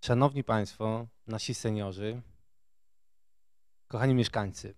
Szanowni Państwo, nasi seniorzy, kochani mieszkańcy,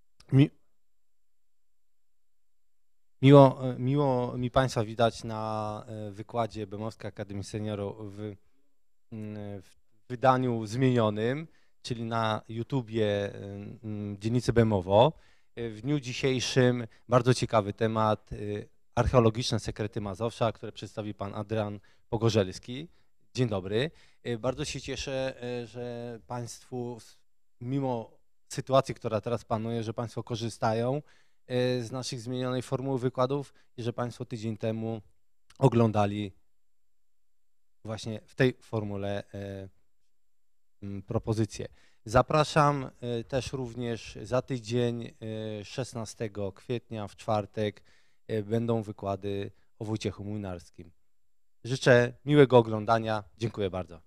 miło mi Państwa witać na wykładzie Bełmowskiej Akademii Seniorów w wydaniu zmienionym, czyli na YouTubie Dzielnicy Bełmowo. W dniu dzisiejszym bardzo ciekawy temat, archeologiczne sekrety Mazowsza, które przedstawi pan Adrian Pogorzelski. Dzień dobry. Bardzo się cieszę, że Państwu, mimo sytuacji, która teraz panuje, że Państwo korzystają z naszych zmienionej formuły wykładów i że Państwo tydzień temu oglądali właśnie w tej formule propozycje. Zapraszam też również za tydzień, 16 kwietnia w czwartek, będą wykłady o Wojciechu Młynarskim. Życzę miłego oglądania. Dziękuję bardzo.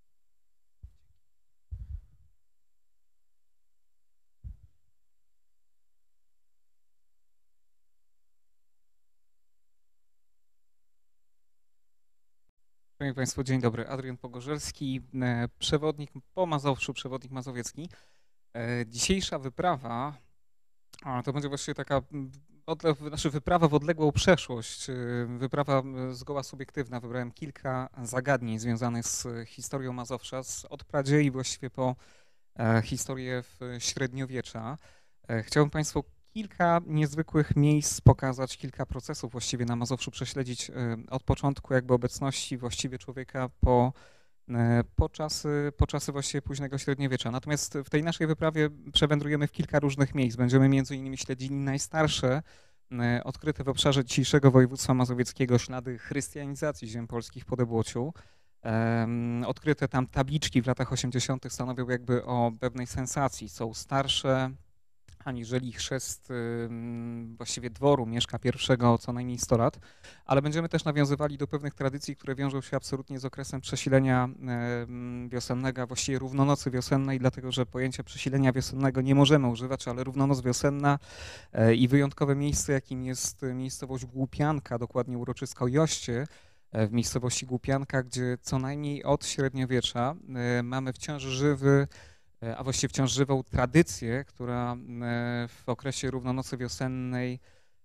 Szanowni Państwo, dzień dobry. Adrian Pogorzelski, przewodnik po Mazowszu, przewodnik mazowiecki. Dzisiejsza wyprawa to będzie właściwie taka wyprawa w odległą przeszłość, wyprawa zgoła subiektywna. Wybrałem kilka zagadnień związanych z historią Mazowsza, od pradziei właściwie po historię średniowiecza. Chciałbym Państwu kilka niezwykłych miejsc pokazać, kilka procesów właściwie na Mazowszu prześledzić od początku jakby obecności właściwie człowieka po czasy właściwie późnego średniowiecza. Natomiast w tej naszej wyprawie przewędrujemy w kilka różnych miejsc. Będziemy między innymi śledzili najstarsze odkryte w obszarze dzisiejszego województwa mazowieckiego ślady chrystianizacji ziem polskich po Debłociu. Odkryte tam tabliczki w latach 80. stanowią jakby o pewnej sensacji. Są starsze aniżeli chrzest właściwie dworu Mieszka I co najmniej 100 lat, ale będziemy też nawiązywali do pewnych tradycji, które wiążą się absolutnie z okresem przesilenia wiosennego, a właściwie równonocy wiosennej, dlatego że pojęcia przesilenia wiosennego nie możemy używać, ale równonoc wiosenna i wyjątkowe miejsce, jakim jest miejscowość Głupianka, dokładnie uroczysko Joście, w miejscowości Głupianka, gdzie co najmniej od średniowiecza mamy wciąż żywą tradycję, która w okresie równonocy wiosennej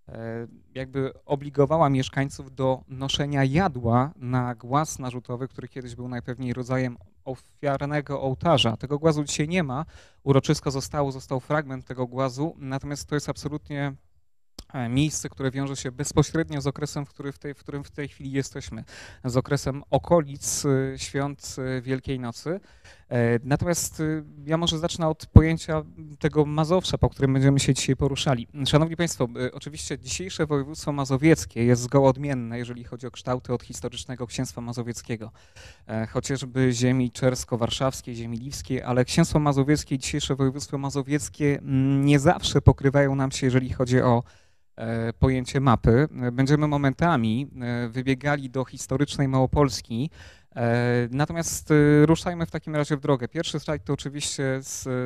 jakby obligowała mieszkańców do noszenia jadła na głaz narzutowy, który kiedyś był najpewniej rodzajem ofiarnego ołtarza. Tego głazu dzisiaj nie ma, uroczysko został fragment tego głazu, natomiast to jest absolutnie miejsce, które wiąże się bezpośrednio z okresem, w którym w tej chwili jesteśmy, z okresem okolic świąt Wielkiej Nocy. Natomiast ja może zacznę od pojęcia tego Mazowsza, po którym będziemy się dzisiaj poruszali. Szanowni Państwo, oczywiście dzisiejsze województwo mazowieckie jest zgoła odmienne, jeżeli chodzi o kształty od historycznego księstwa mazowieckiego, chociażby ziemi czersko-warszawskiej, ziemi liwskiej, ale księstwo mazowieckie i dzisiejsze województwo mazowieckie nie zawsze pokrywają nam się, jeżeli chodzi o pojęcie mapy. Będziemy momentami wybiegali do historycznej Małopolski, natomiast ruszajmy w takim razie w drogę. Pierwszy slajd to oczywiście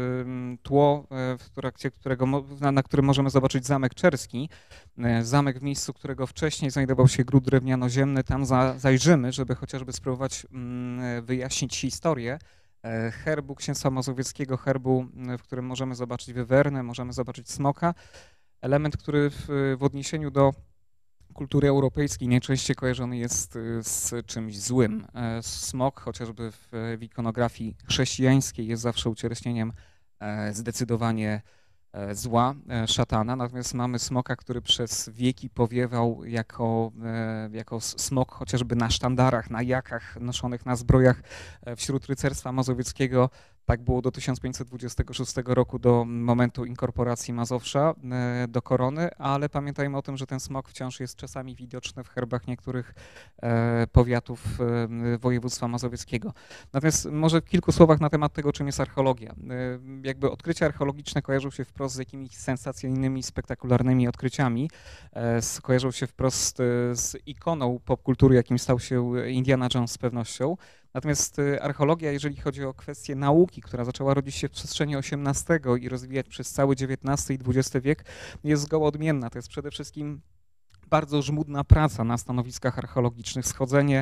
tło, w trakcie na którym możemy zobaczyć Zamek Czerski. Zamek, w miejscu którego wcześniej znajdował się gród drewniano-ziemny. Tam zajrzymy, żeby chociażby spróbować wyjaśnić historię herbu księstwa mazowieckiego, herbu, w którym możemy zobaczyć wywernę, możemy zobaczyć smoka. Element, który w odniesieniu do kultury europejskiej najczęściej kojarzony jest z czymś złym. Smok, chociażby w ikonografii chrześcijańskiej, jest zawsze ucieleśnieniem zdecydowanie zła, szatana, natomiast mamy smoka, który przez wieki powiewał jako smok chociażby na sztandarach, na jakach noszonych na zbrojach wśród rycerstwa mazowieckiego. Tak było do 1526 roku, do momentu inkorporacji Mazowsza do korony, ale pamiętajmy o tym, że ten smok wciąż jest czasami widoczny w herbach niektórych powiatów województwa mazowieckiego. Natomiast może w kilku słowach na temat tego, czym jest archeologia. Jakby odkrycia archeologiczne kojarzą się wprost z jakimiś sensacyjnymi, spektakularnymi odkryciami. Kojarzą się wprost z ikoną popkultury, jakim stał się Indiana Jones z pewnością. Natomiast archeologia, jeżeli chodzi o kwestię nauki, która zaczęła rodzić się w przestrzeni XVIII i rozwijać przez cały XIX i XX wiek, jest zgoła odmienna. To jest przede wszystkim bardzo żmudna praca na stanowiskach archeologicznych, schodzenie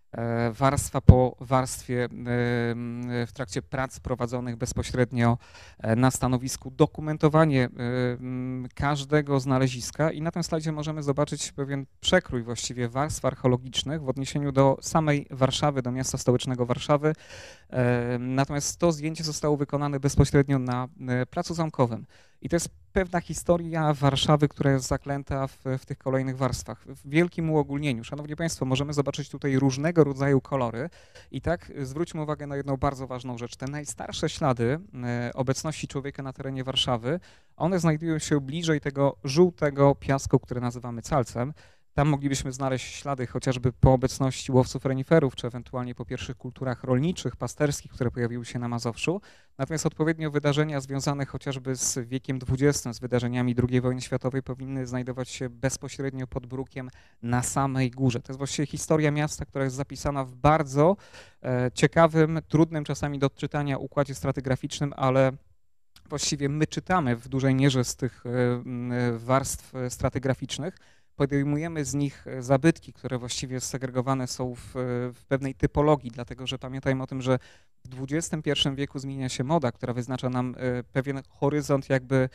warstwa po warstwie w trakcie prac prowadzonych bezpośrednio na stanowisku, dokumentowanie każdego znaleziska i na tym slajdzie możemy zobaczyć pewien przekrój właściwie warstw archeologicznych w odniesieniu do samej Warszawy, do miasta stołecznego Warszawy. Natomiast to zdjęcie zostało wykonane bezpośrednio na Placu Zamkowym. I to jest pewna historia Warszawy, która jest zaklęta w tych kolejnych warstwach. W wielkim uogólnieniu, szanowni państwo, możemy zobaczyć tutaj różnego rodzaju kolory i tak zwróćmy uwagę na jedną bardzo ważną rzecz. Te najstarsze ślady obecności człowieka na terenie Warszawy, one znajdują się bliżej tego żółtego piasku, który nazywamy calcem. Tam moglibyśmy znaleźć ślady chociażby po obecności łowców reniferów, czy ewentualnie po pierwszych kulturach rolniczych, pasterskich, które pojawiły się na Mazowszu. Natomiast odpowiednio wydarzenia związane chociażby z wiekiem XX, z wydarzeniami II wojny światowej powinny znajdować się bezpośrednio pod brukiem na samej górze. To jest właściwie historia miasta, która jest zapisana w bardzo ciekawym, trudnym czasami do odczytania układzie stratygraficznym, ale właściwie my czytamy w dużej mierze z tych warstw stratygraficznych, podejmujemy z nich zabytki, które właściwie segregowane są w pewnej typologii, dlatego że pamiętajmy o tym, że w XXI wieku zmienia się moda, która wyznacza nam pewien horyzont jakby,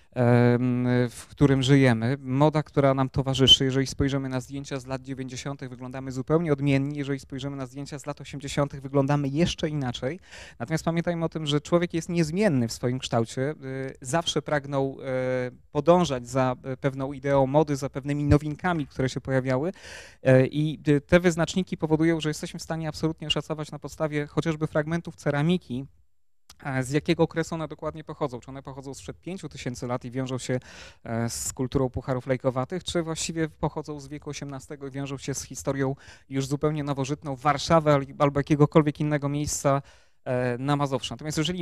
w którym żyjemy. Moda, która nam towarzyszy, jeżeli spojrzymy na zdjęcia z lat 90., wyglądamy zupełnie odmiennie, jeżeli spojrzymy na zdjęcia z lat 80., wyglądamy jeszcze inaczej. Natomiast pamiętajmy o tym, że człowiek jest niezmienny w swoim kształcie, zawsze pragnął podążać za pewną ideą mody, za pewnymi nowinkami, które się pojawiały i te wyznaczniki powodują, że jesteśmy w stanie absolutnie oszacować na podstawie chociażby fragmentów ceramiki, z jakiego okresu one dokładnie pochodzą. Czy one pochodzą sprzed 5000 lat i wiążą się z kulturą pucharów lejkowatych, czy właściwie pochodzą z wieku XVIII i wiążą się z historią już zupełnie nowożytną Warszawy albo jakiegokolwiek innego miejsca na Mazowszu. Natomiast jeżeli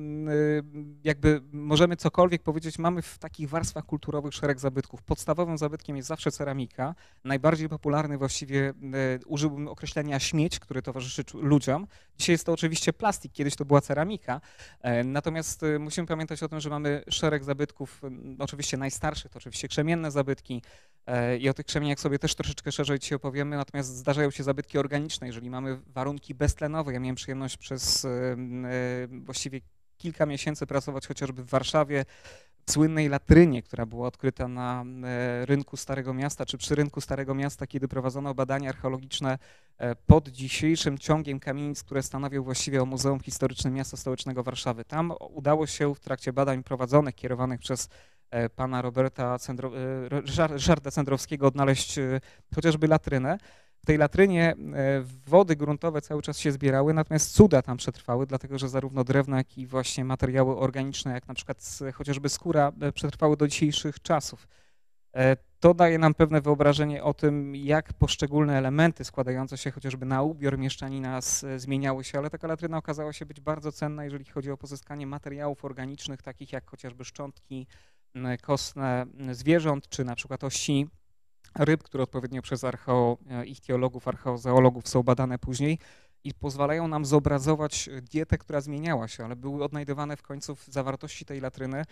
jakby możemy cokolwiek powiedzieć, mamy w takich warstwach kulturowych szereg zabytków. Podstawowym zabytkiem jest zawsze ceramika. Najbardziej popularny właściwie użyłbym określenia śmieć, który towarzyszy ludziom. Dzisiaj jest to oczywiście plastik, kiedyś to była ceramika. Natomiast musimy pamiętać o tym, że mamy szereg zabytków, oczywiście najstarszych to oczywiście krzemienne zabytki i o tych krzemieniach sobie też troszeczkę szerzej dzisiaj opowiemy, natomiast zdarzają się zabytki organiczne, jeżeli mamy warunki beztlenowe. Ja miałem przyjemność przez właściwie kilka miesięcy pracować chociażby w Warszawie w słynnej latrynie, która była odkryta na rynku Starego Miasta, czy przy rynku Starego Miasta, kiedy prowadzono badania archeologiczne pod dzisiejszym ciągiem kamienic, które stanowią właściwie o Muzeum Historycznym Miasta Stołecznego Warszawy. Tam udało się w trakcie badań prowadzonych, kierowanych przez pana Ryszarda Cendrowskiego odnaleźć chociażby latrynę. W tej latrynie wody gruntowe cały czas się zbierały, natomiast cuda tam przetrwały, dlatego że zarówno drewno, jak i właśnie materiały organiczne, jak na przykład chociażby skóra, przetrwały do dzisiejszych czasów. To daje nam pewne wyobrażenie o tym, jak poszczególne elementy składające się chociażby na ubiór mieszczanina zmieniały się, ale taka latryna okazała się być bardzo cenna, jeżeli chodzi o pozyskanie materiałów organicznych, takich jak chociażby szczątki kostne zwierząt, czy na przykład ości ryb, które odpowiednio przez archeoichtiologów, archeozoologów są badane później i pozwalają nam zobrazować dietę, która zmieniała się, ale były odnajdywane w końcu w zawartości tej latryny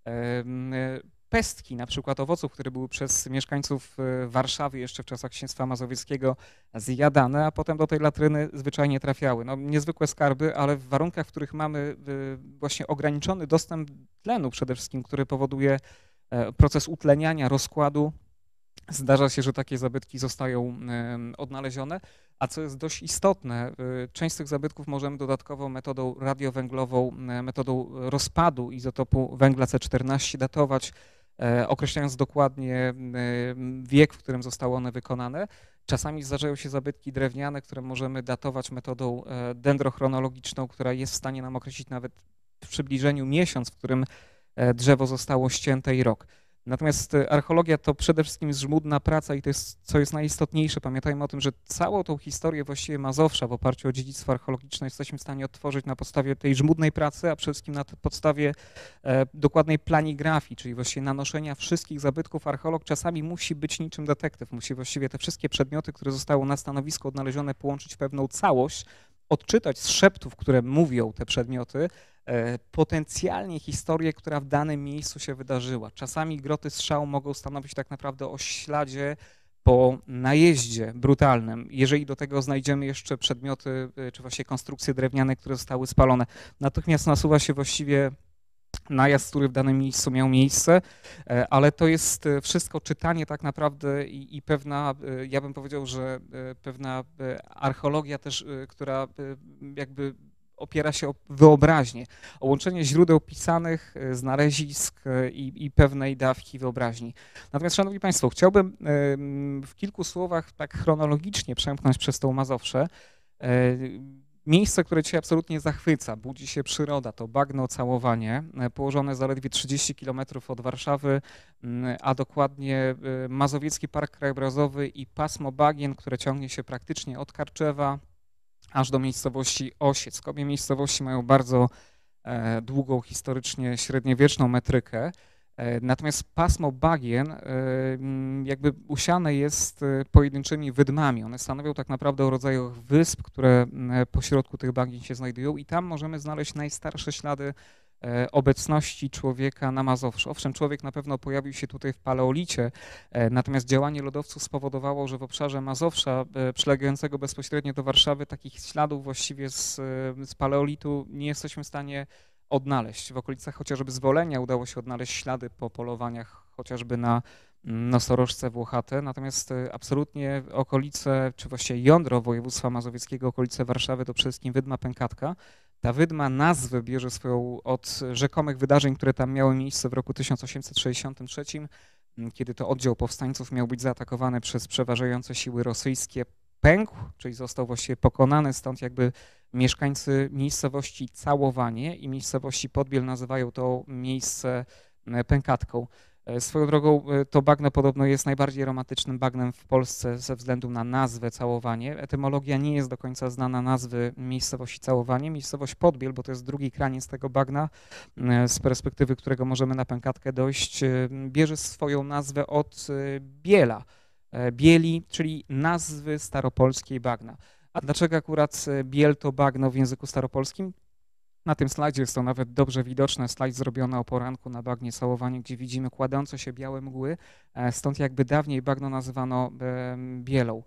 pestki, na przykład owoców, które były przez mieszkańców Warszawy jeszcze w czasach Księstwa Mazowieckiego zjadane, a potem do tej latryny zwyczajnie trafiały. No, niezwykłe skarby, ale w warunkach, w których mamy właśnie ograniczony dostęp tlenu przede wszystkim, który powoduje proces utleniania, rozkładu, zdarza się, że takie zabytki zostają odnalezione, a co jest dość istotne, część z tych zabytków możemy dodatkowo metodą radiowęglową, metodą rozpadu izotopu węgla C14 datować, określając dokładnie wiek, w którym zostały one wykonane. Czasami zdarzają się zabytki drewniane, które możemy datować metodą dendrochronologiczną, która jest w stanie nam określić nawet w przybliżeniu miesiąc, w którym drzewo zostało ścięte i rok. Natomiast archeologia to przede wszystkim jest żmudna praca i to jest, co jest najistotniejsze. Pamiętajmy o tym, że całą tą historię właściwie Mazowsza w oparciu o dziedzictwo archeologiczne jesteśmy w stanie odtworzyć na podstawie tej żmudnej pracy, a przede wszystkim na podstawie dokładnej planigrafii, czyli właściwie nanoszenia wszystkich zabytków. Archeolog czasami musi być niczym detektyw, musi właściwie te wszystkie przedmioty, które zostały na stanowisku odnalezione, połączyć w pewną całość, odczytać z szeptów, które mówią te przedmioty, potencjalnie historię, która w danym miejscu się wydarzyła. Czasami groty strzału mogą stanowić tak naprawdę o śladzie po najeździe brutalnym, jeżeli do tego znajdziemy jeszcze przedmioty, czy właśnie konstrukcje drewniane, które zostały spalone, natychmiast nasuwa się właściwie najazd, który w danym miejscu miał miejsce, ale to jest wszystko czytanie tak naprawdę i pewna, ja bym powiedział, że pewna archeologia też, która jakby opiera się o wyobraźnię, o łączenie źródeł pisanych, znalezisk i pewnej dawki wyobraźni. Natomiast, szanowni państwo, chciałbym w kilku słowach tak chronologicznie przemknąć przez tą Mazowszę. Miejsce, które cię absolutnie zachwyca, budzi się przyroda, to Bagno Całowanie, położone zaledwie 30 km od Warszawy, a dokładnie Mazowiecki Park Krajobrazowy i pasmo bagien, które ciągnie się praktycznie od Karczewa aż do miejscowości Osiec. Obie miejscowości mają bardzo długą, historycznie średniowieczną metrykę. Natomiast pasmo bagien jakby usiane jest pojedynczymi wydmami. One stanowią tak naprawdę o rodzaju wysp, które pośrodku tych bagien się znajdują i tam możemy znaleźć najstarsze ślady obecności człowieka na Mazowszu. Owszem, człowiek na pewno pojawił się tutaj w paleolicie, natomiast działanie lodowców spowodowało, że w obszarze Mazowsza, przylegającego bezpośrednio do Warszawy, takich śladów właściwie z paleolitu nie jesteśmy w stanie odnaleźć. W okolicach chociażby Zwolenia udało się odnaleźć ślady po polowaniach chociażby na nosorożce włochate, natomiast absolutnie okolice, czy właściwie jądro województwa mazowieckiego, okolice Warszawy to przede wszystkim Wydma Pękatka. Ta wydma nazwę bierze swoją od rzekomych wydarzeń, które tam miały miejsce w roku 1863, kiedy to oddział powstańców miał być zaatakowany przez przeważające siły rosyjskie. Pękł, czyli został właściwie pokonany, stąd jakby mieszkańcy miejscowości Całowanie i miejscowości Podbiel nazywają to miejsce Pękatką. Swoją drogą to bagno podobno jest najbardziej romantycznym bagnem w Polsce ze względu na nazwę Całowanie. Etymologia nie jest do końca znana nazwy miejscowości Całowanie. Miejscowość Podbiel, bo to jest drugi kraniec tego bagna, z perspektywy którego możemy na Pękatkę dojść, bierze swoją nazwę od Biela. Bieli, czyli nazwy staropolskiej bagna. A dlaczego akurat Biel to bagno w języku staropolskim? Na tym slajdzie jest to nawet dobrze widoczne, slajd zrobiony o poranku na bagnie Całowanie, gdzie widzimy kładące się białe mgły, stąd jakby dawniej bagno nazywano Bielą.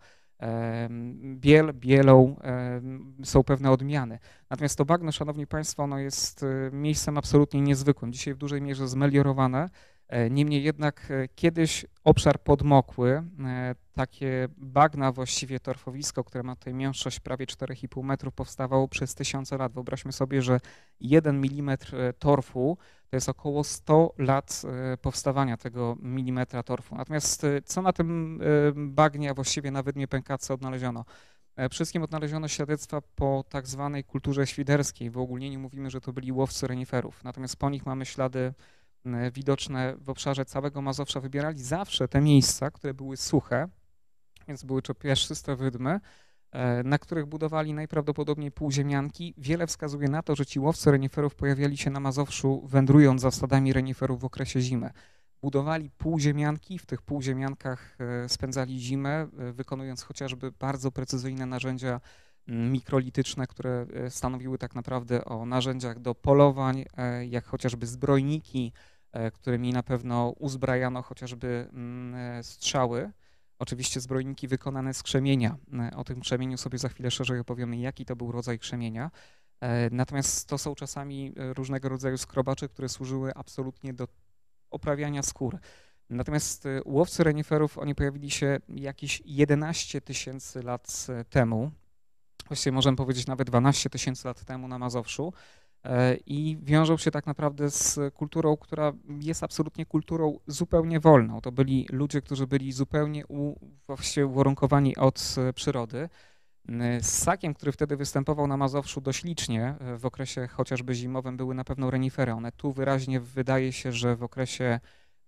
Bielą są pewne odmiany. Natomiast to bagno, szanowni państwo, ono jest miejscem absolutnie niezwykłym, dzisiaj w dużej mierze zmeliorowane. Niemniej jednak kiedyś obszar podmokły, takie bagna, właściwie torfowisko, które ma tutaj mięższość prawie 4,5 metrów, powstawało przez tysiące lat. Wyobraźmy sobie, że 1 mm torfu to jest około 100 lat powstawania tego milimetra torfu. Natomiast co na tym bagnie, a właściwie na Wydmie Pękatce odnaleziono? Przede wszystkim odnaleziono świadectwa po tak zwanej kulturze świderskiej. W uogólnieniu mówimy, że to byli łowcy reniferów. Natomiast po nich mamy ślady widoczne w obszarze całego Mazowsza. Wybierali zawsze te miejsca, które były suche, więc były to piaszczyste wydmy, na których budowali najprawdopodobniej półziemianki. Wiele wskazuje na to, że ci łowcy reniferów pojawiali się na Mazowszu, wędrując za stadami reniferów w okresie zimy. Budowali półziemianki, w tych półziemiankach spędzali zimę, wykonując chociażby bardzo precyzyjne narzędzia mikrolityczne, które stanowiły tak naprawdę o narzędziach do polowań, jak chociażby zbrojniki, którymi na pewno uzbrajano chociażby strzały. Oczywiście zbrojniki wykonane z krzemienia. O tym krzemieniu sobie za chwilę szerzej opowiemy, jaki to był rodzaj krzemienia. Natomiast to są czasami różnego rodzaju skrobacze, które służyły absolutnie do oprawiania skór. Natomiast łowcy reniferów, oni pojawili się jakieś 11 000 lat temu, właściwie możemy powiedzieć nawet 12 000 lat temu na Mazowszu i wiążą się tak naprawdę z kulturą, która jest absolutnie kulturą zupełnie wolną. To byli ludzie, którzy byli zupełnie właściwie uwarunkowani od przyrody. Ssakiem, który wtedy występował na Mazowszu dość licznie, w okresie chociażby zimowym były na pewno renifery. One tu wyraźnie wydaje się, że w okresie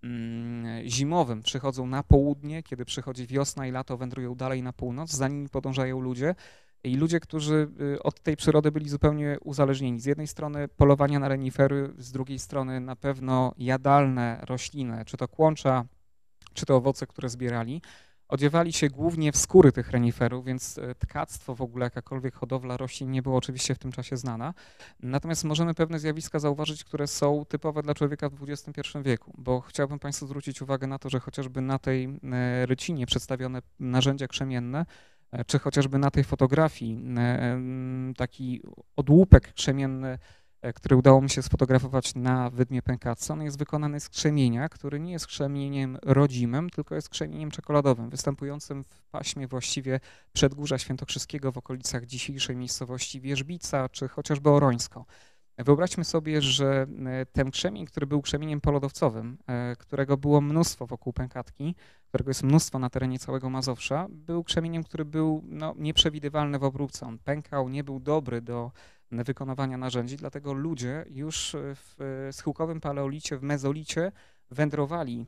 zimowym przychodzą na południe, kiedy przychodzi wiosna i lato, wędrują dalej na północ, za nimi podążają ludzie. I ludzie, którzy od tej przyrody byli zupełnie uzależnieni. Z jednej strony polowania na renifery, z drugiej strony na pewno jadalne rośliny, czy to kłącza, czy to owoce, które zbierali. Odziewali się głównie w skóry tych reniferów, więc tkactwo w ogóle, jakakolwiek hodowla roślin nie było oczywiście w tym czasie znana. Natomiast możemy pewne zjawiska zauważyć, które są typowe dla człowieka w XXI wieku, bo chciałbym Państwu zwrócić uwagę na to, że chociażby na tej rycinie przedstawione narzędzia krzemienne, czy chociażby na tej fotografii taki odłupek krzemienny, który udało mi się sfotografować na wydmie Pękatce, on jest wykonany z krzemienia, który nie jest krzemieniem rodzimym, tylko jest krzemieniem czekoladowym, występującym w paśmie właściwie Przedgórza Świętokrzyskiego w okolicach dzisiejszej miejscowości Wierzbica, czy chociażby Orońsko. Wyobraźmy sobie, że ten krzemień, który był krzemieniem polodowcowym, którego było mnóstwo wokół Pękatki, którego jest mnóstwo na terenie całego Mazowsza, był krzemieniem, który był nieprzewidywalny w obróbce. On pękał, nie był dobry do wykonywania narzędzi, dlatego ludzie już w schyłkowym paleolicie, w mezolicie wędrowali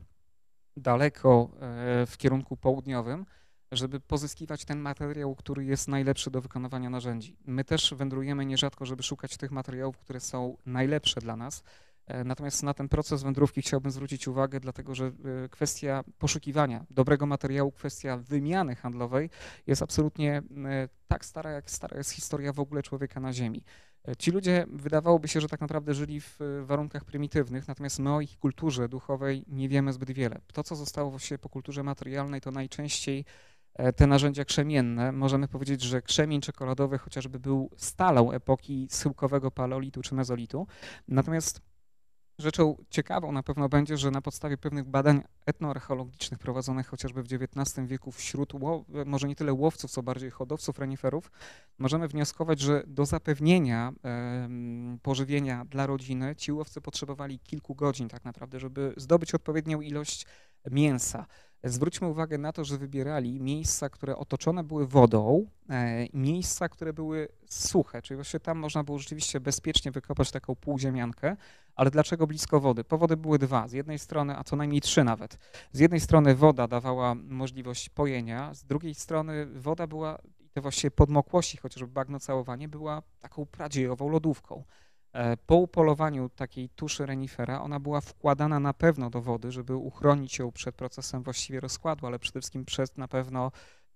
daleko w kierunku południowym, żeby pozyskiwać ten materiał, który jest najlepszy do wykonywania narzędzi. My też wędrujemy nierzadko, żeby szukać tych materiałów, które są najlepsze dla nas. Natomiast na ten proces wędrówki chciałbym zwrócić uwagę, dlatego że kwestia poszukiwania dobrego materiału, kwestia wymiany handlowej jest absolutnie tak stara, jak stara jest historia w ogóle człowieka na Ziemi. Ci ludzie wydawałoby się, że tak naprawdę żyli w warunkach prymitywnych, natomiast my o ich kulturze duchowej nie wiemy zbyt wiele. To, co zostało właściwie po kulturze materialnej, to najczęściej te narzędzia krzemienne. Możemy powiedzieć, że krzemień czekoladowy chociażby był stalą epoki schyłkowego paleolitu czy mezolitu. Natomiast rzeczą ciekawą na pewno będzie, że na podstawie pewnych badań etnoarcheologicznych prowadzonych chociażby w XIX wieku wśród może nie tyle łowców, co bardziej hodowców reniferów, możemy wnioskować, że do zapewnienia pożywienia dla rodziny ci łowcy potrzebowali kilku godzin tak naprawdę, żeby zdobyć odpowiednią ilość mięsa. Zwróćmy uwagę na to, że wybierali miejsca, które otoczone były wodą, miejsca, które były suche, czyli właśnie tam można było rzeczywiście bezpiecznie wykopać taką półziemiankę, ale dlaczego blisko wody? Powody były dwa, z jednej strony, a co najmniej trzy nawet. Z jednej strony woda dawała możliwość pojenia, z drugiej strony woda była, i te właściwie podmokłości, chociażby bagno całowanie, była taką pradziejową lodówką. Po upolowaniu takiej tuszy renifera ona była wkładana na pewno do wody, żeby uchronić ją przed procesem właściwie rozkładu, ale przede wszystkim przed na pewno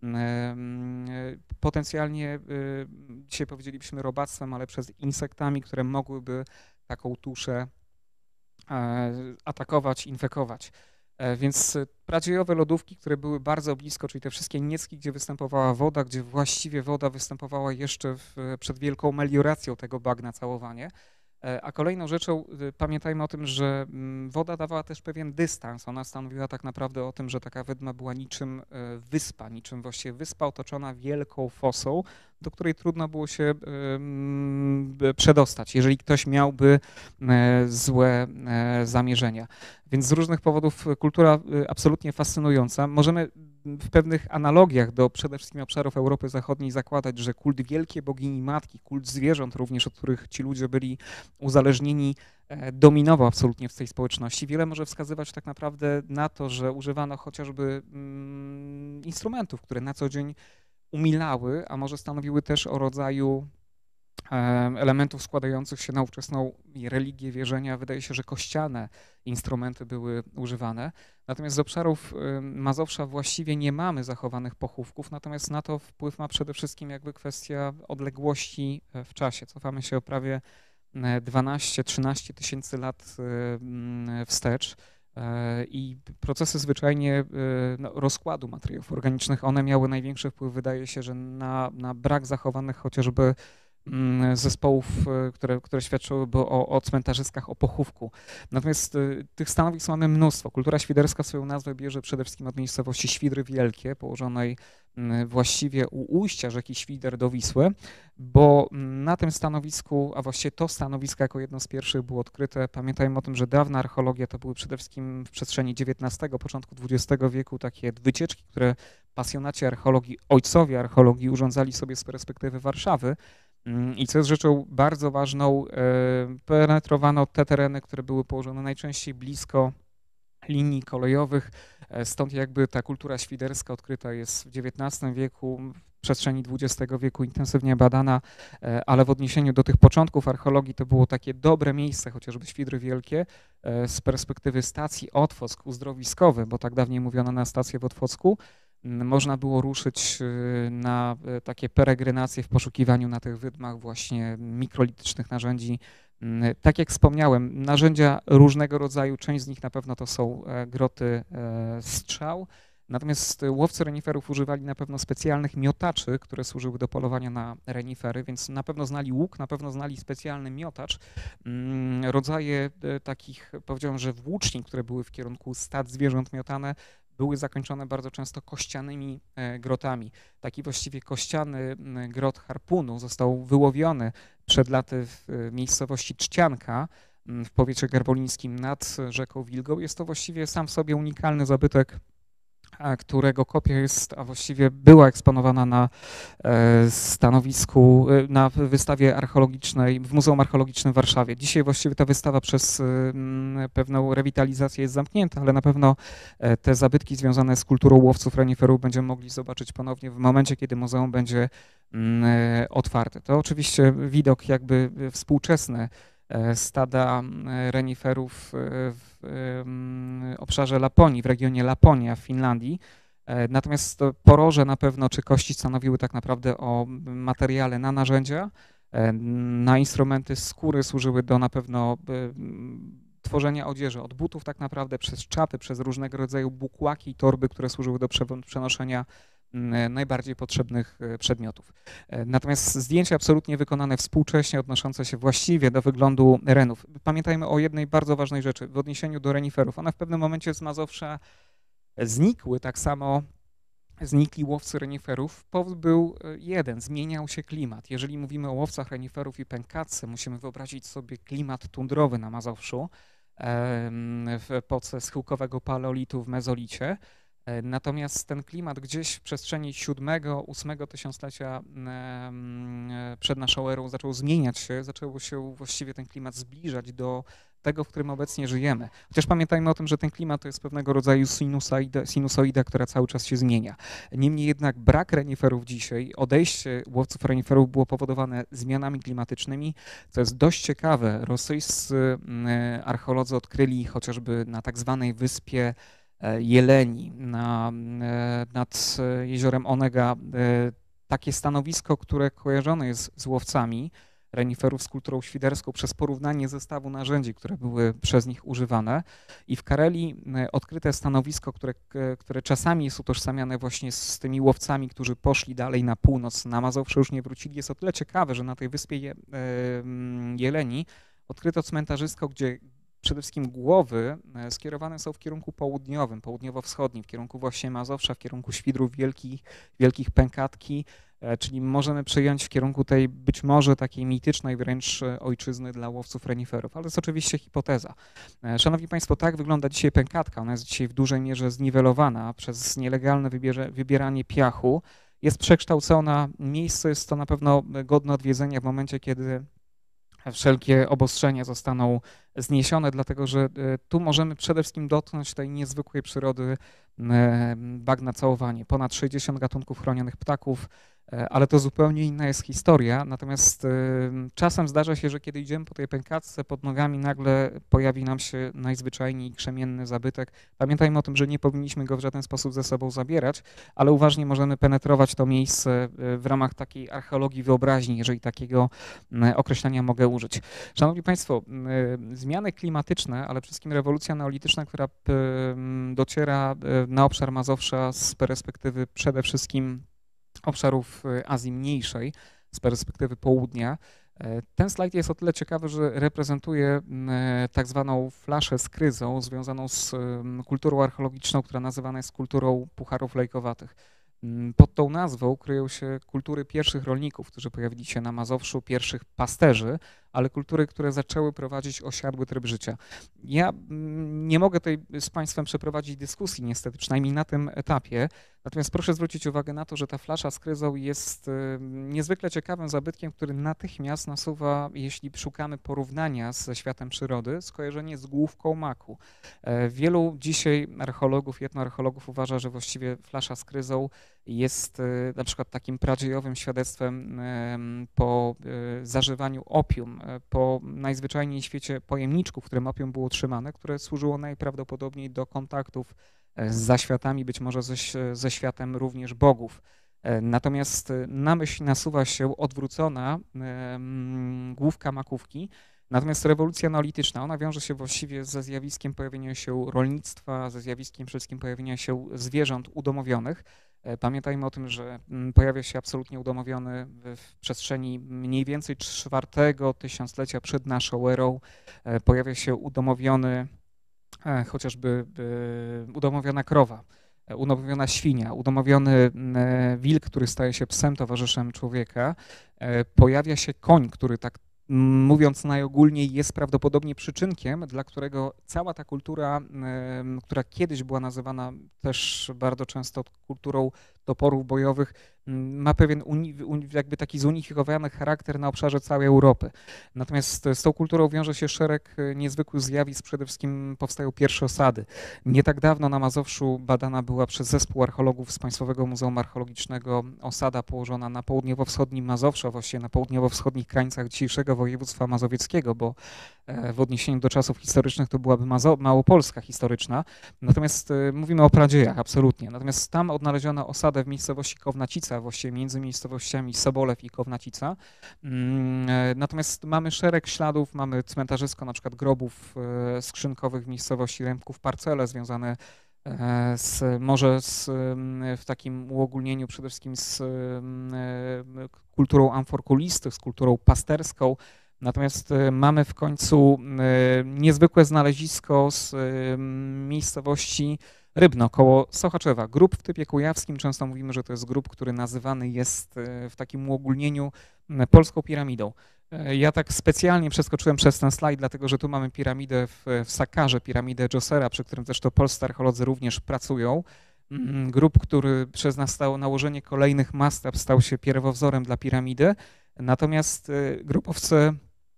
potencjalnie, dzisiaj powiedzielibyśmy robactwem, ale przez insektami, które mogłyby taką tuszę atakować, infekować. Więc pradziejowe lodówki, które były bardzo blisko, czyli te wszystkie niecki, gdzie występowała woda, gdzie właściwie woda występowała jeszcze przed wielką melioracją tego bagna całowanie. A kolejną rzeczą, pamiętajmy o tym, że woda dawała też pewien dystans. Ona stanowiła tak naprawdę o tym, że taka wydma była niczym wyspa, niczym właściwie wyspa otoczona wielką fosą, do której trudno było się przedostać, jeżeli ktoś miałby złe zamierzenia. Więc z różnych powodów kultura absolutnie fascynująca. Możemy w pewnych analogiach do przede wszystkim obszarów Europy Zachodniej zakładać, że kult wielkiej bogini matki, kult zwierząt również, od których ci ludzie byli uzależnieni, dominował absolutnie w tej społeczności. Wiele może wskazywać tak naprawdę na to, że używano chociażby instrumentów, które na co dzień umilały, a może stanowiły też o rodzaju elementów składających się na ówczesną religię, wierzenia. Wydaje się, że kościane instrumenty były używane. Natomiast z obszarów Mazowsza właściwie nie mamy zachowanych pochówków, natomiast na to wpływ ma przede wszystkim jakby kwestia odległości w czasie. Cofamy się o prawie 12-13 tysięcy lat wstecz. I procesy zwyczajnie rozkładu materiałów organicznych, one miały największy wpływ, wydaje się, że na brak zachowanych chociażby zespołów, które świadczyłyby o cmentarzyskach, o pochówku. Natomiast tych stanowisk mamy mnóstwo. Kultura świderska swoją nazwę bierze przede wszystkim od miejscowości Świdry Wielkie, położonej właściwie u ujścia rzeki Świder do Wisły, bo na tym stanowisku, a właściwie to stanowisko jako jedno z pierwszych było odkryte. Pamiętajmy o tym, że dawna archeologia to były przede wszystkim w przestrzeni XIX, początku XX wieku takie wycieczki, które pasjonaci archeologii, ojcowie archeologii urządzali sobie z perspektywy Warszawy. I co jest rzeczą bardzo ważną, penetrowano te tereny, które były położone najczęściej blisko linii kolejowych, stąd jakby ta kultura świderska odkryta jest w XIX wieku, w przestrzeni XX wieku intensywnie badana, ale w odniesieniu do tych początków archeologii to było takie dobre miejsce, chociażby Świdry Wielkie, z perspektywy stacji Otwock uzdrowiskowy, bo tak dawniej mówiono na stację w Otwocku. można było ruszyć na takie peregrinacje w poszukiwaniu na tych wydmach właśnie mikrolitycznych narzędzi. Tak jak wspomniałem, narzędzia różnego rodzaju, część z nich na pewno to są groty strzał, natomiast łowcy reniferów używali na pewno specjalnych miotaczy, które służyły do polowania na renifery, więc na pewno znali łuk, na pewno znali specjalny miotacz. Rodzaje takich, powiedziałem, że włóczni, które były w kierunku stad zwierząt miotane, były zakończone bardzo często kościanymi grotami. Taki właściwie kościany grot harpunu został wyłowiony przed laty w miejscowości Czcianka w powiecie garwolińskim nad rzeką Wilgą. Jest to właściwie sam w sobie unikalny zabytek, którego kopia jest, a właściwie była eksponowana na stanowisku, na wystawie archeologicznej w Muzeum Archeologicznym w Warszawie. Dzisiaj właściwie ta wystawa przez pewną rewitalizację jest zamknięta, ale na pewno te zabytki związane z kulturą łowców reniferów będziemy mogli zobaczyć ponownie w momencie, kiedy muzeum będzie otwarte. To oczywiście widok jakby współczesny stada reniferów w obszarze Laponii, w regionie Laponia w Finlandii. Natomiast poroże na pewno, czy kości stanowiły tak naprawdę o materiale na narzędzia, na instrumenty, skóry służyły do na pewno tworzenia odzieży, od butów tak naprawdę, przez czapy, przez różnego rodzaju bukłaki i torby, które służyły do przenoszenia najbardziej potrzebnych przedmiotów. Natomiast zdjęcia absolutnie wykonane współcześnie, odnoszące się właściwie do wyglądu renów. Pamiętajmy o jednej bardzo ważnej rzeczy w odniesieniu do reniferów. One w pewnym momencie z Mazowsza znikły, tak samo znikli łowcy reniferów. Powód był jeden, zmieniał się klimat. Jeżeli mówimy o łowcach reniferów i pękatce, musimy wyobrazić sobie klimat tundrowy na Mazowszu w epoce schyłkowego paleolitu w mezolicie. Natomiast ten klimat gdzieś w przestrzeni VII-VIII tysiąclecia przed naszą erą zaczął zmieniać się, zaczęło się właściwie ten klimat zbliżać do tego, w którym obecnie żyjemy. Chociaż pamiętajmy o tym, że ten klimat to jest pewnego rodzaju sinusoida, która cały czas się zmienia. Niemniej jednak brak reniferów dzisiaj, odejście łowców reniferów było powodowane zmianami klimatycznymi, co jest dość ciekawe. Rosyjscy archeolodzy odkryli chociażby na tak zwanej wyspie Jeleni nad jeziorem Onega takie stanowisko, które kojarzone jest z łowcami reniferów z kulturą świderską przez porównanie zestawu narzędzi, które były przez nich używane. I w Karelii odkryte stanowisko, które czasami jest utożsamiane właśnie z tymi łowcami, którzy poszli dalej na północ, na Mazowsze już nie wrócili, jest o tyle ciekawe, że na tej wyspie Jeleni odkryto cmentarzysko, gdzie przede wszystkim głowy skierowane są w kierunku południowym, południowo-wschodnim, w kierunku właśnie Mazowsza, w kierunku Świdrów Wielkich Pękatki, czyli możemy przyjąć w kierunku tej być może takiej mitycznej wręcz ojczyzny dla łowców reniferów, ale to jest oczywiście hipoteza. Szanowni Państwo, tak wygląda dzisiaj Pękatka. Ona jest dzisiaj w dużej mierze zniwelowana przez nielegalne wybieranie piachu. Jest przekształcona, miejsce jest to na pewno godne odwiedzenia w momencie, kiedy wszelkie obostrzenia zostaną zniesione, dlatego że tu możemy przede wszystkim dotknąć tej niezwykłej przyrody bagna całowanie. Ponad 60 gatunków chronionych ptaków, ale to zupełnie inna jest historia. Natomiast czasem zdarza się, że kiedy idziemy po tej pękatce, pod nogami nagle pojawi nam się najzwyczajniej krzemienny zabytek. Pamiętajmy o tym, że nie powinniśmy go w żaden sposób ze sobą zabierać, ale uważnie możemy penetrować to miejsce w ramach takiej archeologii wyobraźni, jeżeli takiego określenia mogę użyć. Szanowni Państwo, zmiany klimatyczne, ale przede wszystkim rewolucja neolityczna, która dociera na obszar Mazowsza z perspektywy przede wszystkim obszarów Azji Mniejszej, z perspektywy południa. Ten slajd jest o tyle ciekawy, że reprezentuje tak zwaną flaszę z kryzą związaną z kulturą archeologiczną, która nazywana jest kulturą pucharów lejkowatych. Pod tą nazwą kryją się kultury pierwszych rolników, którzy pojawili się na Mazowszu, pierwszych pasterzy, ale kultury, które zaczęły prowadzić osiadły tryb życia. Ja nie mogę tutaj z Państwem przeprowadzić dyskusji niestety, przynajmniej na tym etapie, natomiast proszę zwrócić uwagę na to, że ta flasza z kryzą jest niezwykle ciekawym zabytkiem, który natychmiast nasuwa, jeśli szukamy porównania ze światem przyrody, skojarzenie z główką maku. Wielu dzisiaj archeologów i etnoarcheologów uważa, że właściwie flasza z kryzą jest na przykład takim pradziejowym świadectwem po zażywaniu opium, po najzwyczajniej w świecie pojemniczku, w którym opium było trzymane, które służyło najprawdopodobniej do kontaktów z zaświatami, być może ze światem również bogów. Natomiast na myśl nasuwa się odwrócona główka makówki. Natomiast rewolucja neolityczna, ona wiąże się właściwie ze zjawiskiem pojawienia się rolnictwa, ze zjawiskiem przede wszystkim pojawienia się zwierząt udomowionych. Pamiętajmy o tym, że pojawia się absolutnie udomowiony w przestrzeni mniej więcej czwartego tysiąclecia przed naszą erą. Pojawia się udomowiony chociażby udomowiona krowa, udomowiona świnia, udomowiony wilk, który staje się psem towarzyszem człowieka. Pojawia się koń, który tak mówiąc najogólniej jest prawdopodobnie przyczynkiem, dla którego cała ta kultura, która kiedyś była nazywana też bardzo często kulturą toporów bojowych, ma pewien jakby taki zunifikowany charakter na obszarze całej Europy. Natomiast z tą kulturą wiąże się szereg niezwykłych zjawisk, przede wszystkim powstają pierwsze osady. Nie tak dawno na Mazowszu badana była przez zespół archeologów z Państwowego Muzeum Archeologicznego osada położona na południowo-wschodnim Mazowszu, a właściwie na południowo-wschodnich krańcach dzisiejszego województwa mazowieckiego, bo w odniesieniu do czasów historycznych to byłaby Małopolska historyczna. Natomiast mówimy o pradziejach, absolutnie. Natomiast tam odnaleziono osadę w miejscowości Kownacica, właściwie między miejscowościami Sobolew i Kownacica. Natomiast mamy szereg śladów, mamy cmentarzysko na przykład grobów skrzynkowych w miejscowości Rębków-Parcele związane w takim uogólnieniu przede wszystkim z kulturą amforkulistów, z kulturą pasterską. Natomiast mamy w końcu niezwykłe znalezisko z miejscowości Rybno, koło Sochaczewa. Grób w typie kujawskim, często mówimy, że to jest grób, który nazywany jest w takim uogólnieniu polską piramidą. Ja tak specjalnie przeskoczyłem przez ten slajd, dlatego że tu mamy piramidę w Sakarze, piramidę Dżosera, przy którym zresztą polscy archeolodzy również pracują. Grób, który przez nałożenie kolejnych mastab stał się pierwowzorem dla piramidy. Natomiast grobowce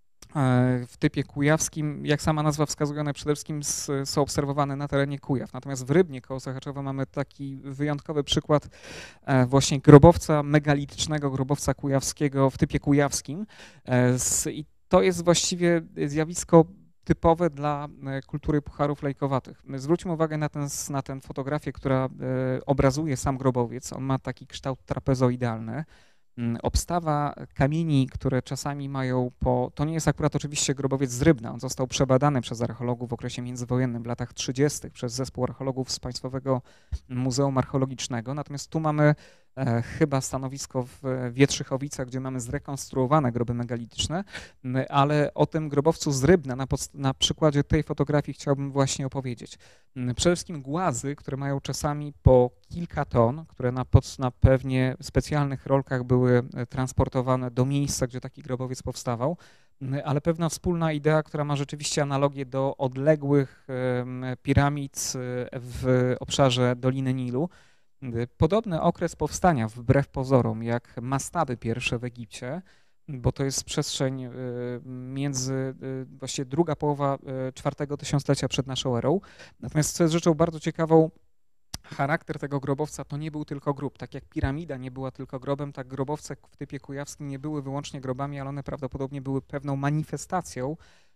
w typie kujawskim, jak sama nazwa wskazuje, one przede wszystkim są obserwowane na terenie Kujaw. Natomiast w Rybnie koło Sochaczewa mamy taki wyjątkowy przykład właśnie grobowca megalitycznego, grobowca kujawskiego w typie kujawskim. I to jest właściwie zjawisko typowe dla kultury pucharów lejkowatych. Zwróćmy uwagę na tę fotografię, która obrazuje sam grobowiec. On ma taki kształt trapezoidalny. Obstawa kamieni, które czasami mają to nie jest akurat oczywiście grobowiec z Rybna, on został przebadany przez archeologów w okresie międzywojennym w latach 30. przez zespół archeologów z Państwowego Muzeum Archeologicznego, natomiast tu mamy chyba stanowisko w Wietrzychowicach, gdzie mamy zrekonstruowane groby megalityczne, ale o tym grobowcu z Rybna na przykładzie tej fotografii chciałbym właśnie opowiedzieć. Przede wszystkim głazy, które mają czasami po kilka ton, które na pewnie specjalnych rolkach były transportowane do miejsca, gdzie taki grobowiec powstawał, ale pewna wspólna idea, która ma rzeczywiście analogię do odległych piramid w obszarze Doliny Nilu. Podobny okres powstania, wbrew pozorom, jak mastaby pierwsze w Egipcie, bo to jest przestrzeń między właściwie druga połowa czwartego tysiąclecia przed naszą erą. Natomiast co jest rzeczą bardzo ciekawą, charakter tego grobowca to nie był tylko grób. Tak jak piramida nie była tylko grobem, tak grobowce w typie kujawskim nie były wyłącznie grobami, ale one prawdopodobnie były pewną manifestacją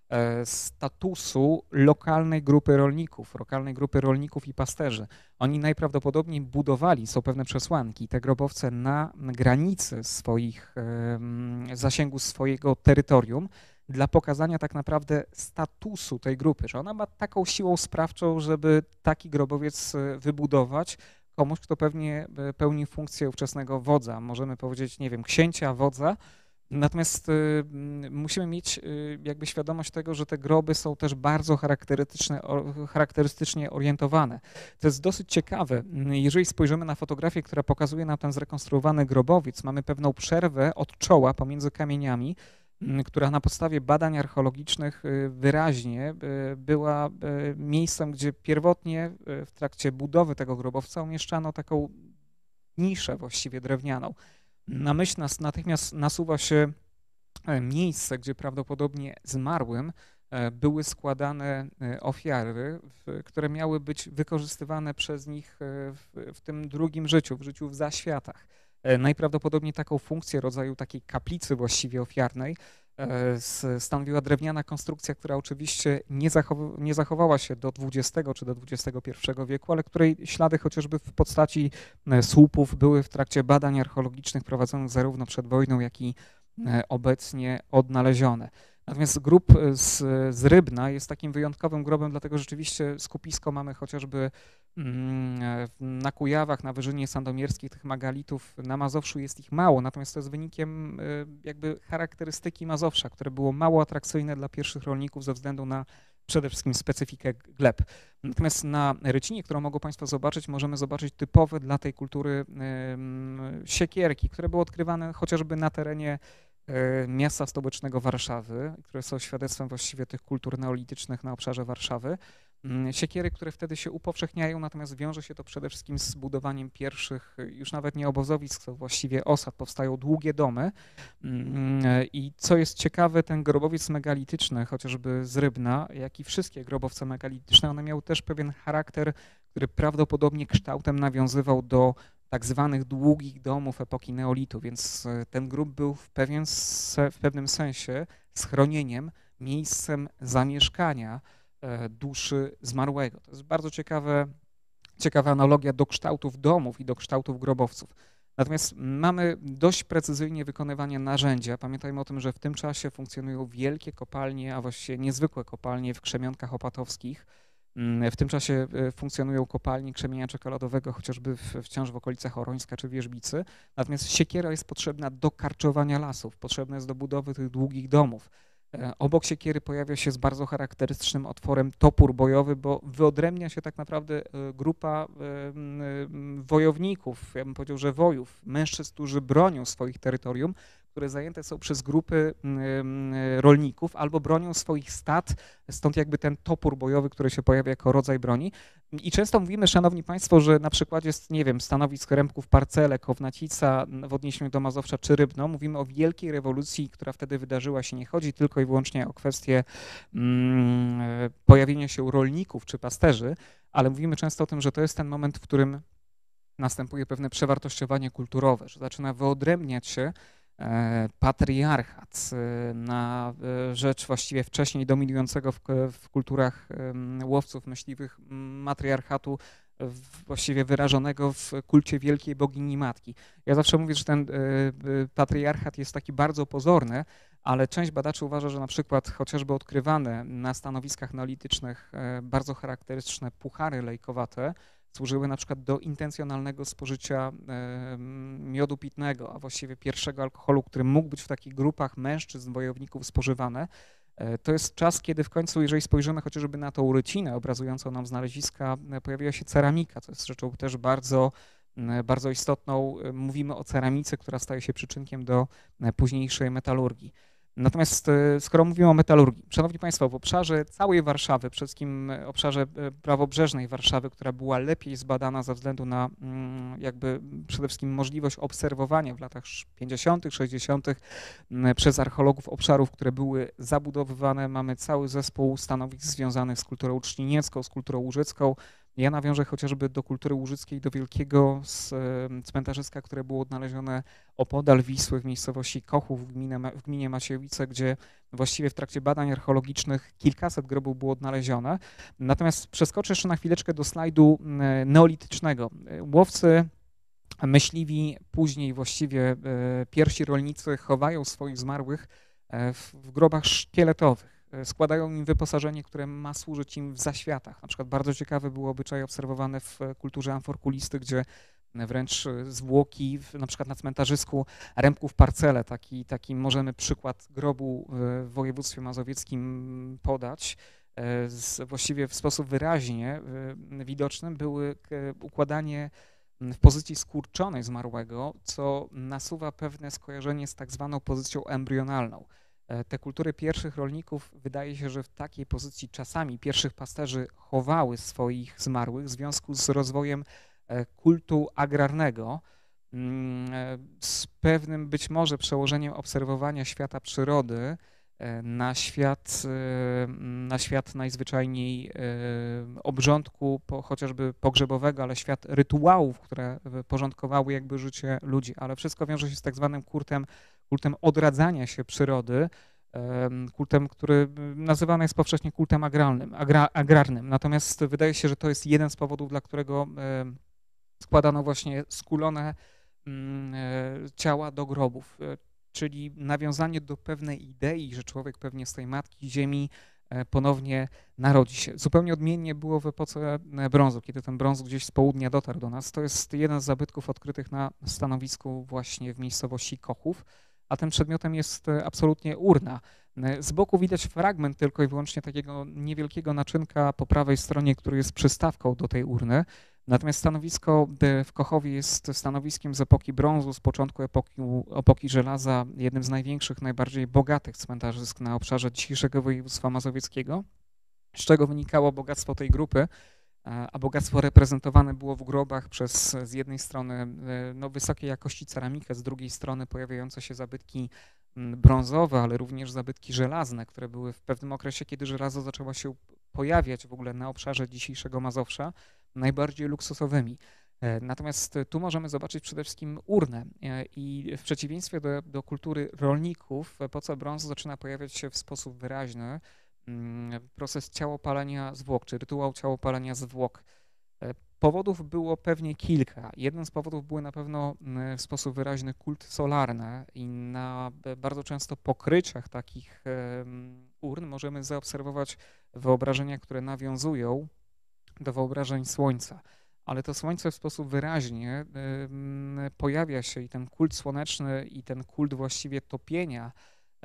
statusu lokalnej grupy rolników i pasterzy. Oni najprawdopodobniej budowali, są pewne przesłanki, te grobowce na granicy zasięgu swojego terytorium dla pokazania tak naprawdę statusu tej grupy, że ona ma taką siłą sprawczą, żeby taki grobowiec wybudować komuś, kto pewnie pełni funkcję ówczesnego wodza, możemy powiedzieć, nie wiem, księcia, wodza. Natomiast musimy mieć jakby świadomość tego, że te groby są też bardzo charakterystycznie orientowane. To jest dosyć ciekawe. Jeżeli spojrzymy na fotografię, która pokazuje nam ten zrekonstruowany grobowiec, mamy pewną przerwę od czoła pomiędzy kamieniami, która na podstawie badań archeologicznych wyraźnie była miejscem, gdzie pierwotnie w trakcie budowy tego grobowca umieszczano taką niszę właściwie drewnianą. Na myśl natychmiast nasuwa się miejsce, gdzie prawdopodobnie zmarłym były składane ofiary, które miały być wykorzystywane przez nich w tym drugim życiu, w życiu w zaświatach. Najprawdopodobniej taką funkcję rodzaju takiej kaplicy właściwie ofiarnej stanowiła drewniana konstrukcja, która oczywiście nie zachowała się do XX czy do XXI wieku, ale której ślady chociażby w postaci słupów były w trakcie badań archeologicznych prowadzonych zarówno przed wojną, jak i obecnie odnalezione. Natomiast grób z Rybna jest takim wyjątkowym grobem, dlatego rzeczywiście skupisko mamy chociażby na Kujawach, na Wyżynie Sandomierskiej, tych megalitów, na Mazowszu jest ich mało, natomiast to jest wynikiem jakby charakterystyki Mazowsza, które było mało atrakcyjne dla pierwszych rolników ze względu na przede wszystkim specyfikę gleb. Natomiast na Rycinie, którą mogą Państwo zobaczyć, możemy zobaczyć typowe dla tej kultury siekierki, które były odkrywane chociażby na terenie miasta stołecznego Warszawy, które są świadectwem właściwie tych kultur neolitycznych na obszarze Warszawy. Siekiery, które wtedy się upowszechniają, natomiast wiąże się to przede wszystkim z budowaniem pierwszych, już nawet nie obozowisk, to właściwie osad, powstają długie domy. I co jest ciekawe, ten grobowiec megalityczny, chociażby z Rybna, jak i wszystkie grobowce megalityczne, one miały też pewien charakter, który prawdopodobnie kształtem nawiązywał do tak zwanych długich domów epoki neolitu, więc ten grób był w pewnym sensie schronieniem, miejscem zamieszkania duszy zmarłego. To jest bardzo ciekawa analogia do kształtów domów i do kształtów grobowców. Natomiast mamy dość precyzyjnie wykonywanie narzędzia. Pamiętajmy o tym, że w tym czasie funkcjonują wielkie kopalnie, a właściwie niezwykłe kopalnie w Krzemionkach Opatowskich. W tym czasie funkcjonują kopalnie krzemienia czekoladowego, chociażby wciąż w okolicach Orońska czy Wierzbicy. Natomiast siekiera jest potrzebna do karczowania lasów, potrzebna jest do budowy tych długich domów. Obok siekiery pojawia się z bardzo charakterystycznym otworem topór bojowy, bo wyodrębnia się tak naprawdę grupa wojowników, ja bym powiedział, że wojów, mężczyzn, którzy bronią swoich terytorium, które zajęte są przez grupy rolników albo bronią swoich stad, stąd jakby ten topór bojowy, który się pojawia jako rodzaj broni. I często mówimy, szanowni państwo, że na przykładzie, nie wiem, stanowisk Rębków, Parcele, Kownacica w odniesieniu do Mazowsza czy Rybno, mówimy o wielkiej rewolucji, która wtedy wydarzyła się. Nie chodzi tylko i wyłącznie o kwestię pojawienia się rolników czy pasterzy, ale mówimy często o tym, że to jest ten moment, w którym następuje pewne przewartościowanie kulturowe, że zaczyna wyodrębniać się patriarchat na rzecz właściwie wcześniej dominującego w kulturach łowców, myśliwych matriarchatu, właściwie wyrażonego w kulcie wielkiej bogini matki. Ja zawsze mówię, że ten patriarchat jest taki bardzo pozorny, ale część badaczy uważa, że na przykład chociażby odkrywane na stanowiskach neolitycznych bardzo charakterystyczne puchary lejkowate służyły na przykład do intencjonalnego spożycia miodu pitnego, a właściwie pierwszego alkoholu, który mógł być w takich grupach mężczyzn, wojowników spożywane. To jest czas, kiedy w końcu, jeżeli spojrzymy chociażby na tą rycinę obrazującą nam znaleziska, pojawiła się ceramika, co jest rzeczą też bardzo istotną. Mówimy o ceramice, która staje się przyczynkiem do późniejszej metalurgii. Natomiast skoro mówimy o metalurgii, szanowni państwo, w obszarze całej Warszawy, przede wszystkim obszarze prawobrzeżnej Warszawy, która była lepiej zbadana ze względu na jakby przede wszystkim możliwość obserwowania w latach 50., 60. przez archeologów obszarów, które były zabudowywane, mamy cały zespół stanowisk związanych z kulturą ucznieniecką, z kulturą łużycką. Ja nawiążę chociażby do kultury łużyckiej, do wielkiego cmentarzyska, które było odnalezione opodal Wisły w miejscowości Kochów w gminie Maciejowice, gdzie właściwie w trakcie badań archeologicznych kilkaset grobów było odnalezione. Natomiast przeskoczę jeszcze na chwileczkę do slajdu neolitycznego. Łowcy, myśliwi, później właściwie pierwsi rolnicy chowają swoich zmarłych w grobach szkieletowych. Składają im wyposażenie, które ma służyć im w zaświatach. Na przykład bardzo ciekawy był obyczaj obserwowany w kulturze amforkulisty, gdzie wręcz zwłoki, na przykład na cmentarzysku Rębków Parcele, taki możemy przykład grobu w województwie mazowieckim podać, właściwie w sposób wyraźnie widocznym były układanie w pozycji skurczonej zmarłego, co nasuwa pewne skojarzenie z tak zwaną pozycją embrionalną. Te kultury pierwszych rolników, wydaje się, że w takiej pozycji czasami pierwszych pasterzy chowały swoich zmarłych w związku z rozwojem kultu agrarnego, z pewnym być może przełożeniem obserwowania świata przyrody na świat najzwyczajniej obrządku, chociażby pogrzebowego, ale świat rytuałów, które porządkowały jakby życie ludzi, ale wszystko wiąże się z tak zwanym kultem odradzania się przyrody, kultem, który nazywany jest powszechnie kultem agrarnym. Natomiast wydaje się, że to jest jeden z powodów, dla którego składano właśnie skulone ciała do grobów, czyli nawiązanie do pewnej idei, że człowiek pewnie z tej matki ziemi ponownie narodzi się. Zupełnie odmiennie było w epoce brązu, kiedy ten brąz gdzieś z południa dotarł do nas. To jest jeden z zabytków odkrytych na stanowisku właśnie w miejscowości Kochów, a tym przedmiotem jest absolutnie urna. Z boku widać fragment tylko i wyłącznie takiego niewielkiego naczynka po prawej stronie, który jest przystawką do tej urny. Natomiast stanowisko w Kochowie jest stanowiskiem z epoki brązu, z początku epoki żelaza, jednym z największych, najbardziej bogatych cmentarzysk na obszarze dzisiejszego województwa mazowieckiego, z czego wynikało bogactwo tej grupy, a bogactwo reprezentowane było w grobach przez z jednej strony wysokiej jakości ceramikę, z drugiej strony pojawiające się zabytki brązowe, ale również zabytki żelazne, które były w pewnym okresie, kiedy żelazo zaczęło się pojawiać w ogóle na obszarze dzisiejszego Mazowsza, najbardziej luksusowymi. Natomiast tu możemy zobaczyć przede wszystkim urnę i w przeciwieństwie do kultury rolników w epoce brązu zaczyna pojawiać się w sposób wyraźny proces ciałopalenia zwłok, czy rytuał ciałopalenia zwłok. Powodów było pewnie kilka. Jeden z powodów były na pewno w sposób wyraźny kult solarny i na bardzo często pokryciach takich urn możemy zaobserwować wyobrażenia, które nawiązują do wyobrażeń słońca. Ale to słońce w sposób wyraźnie pojawia się i ten kult słoneczny i ten kult właściwie topienia,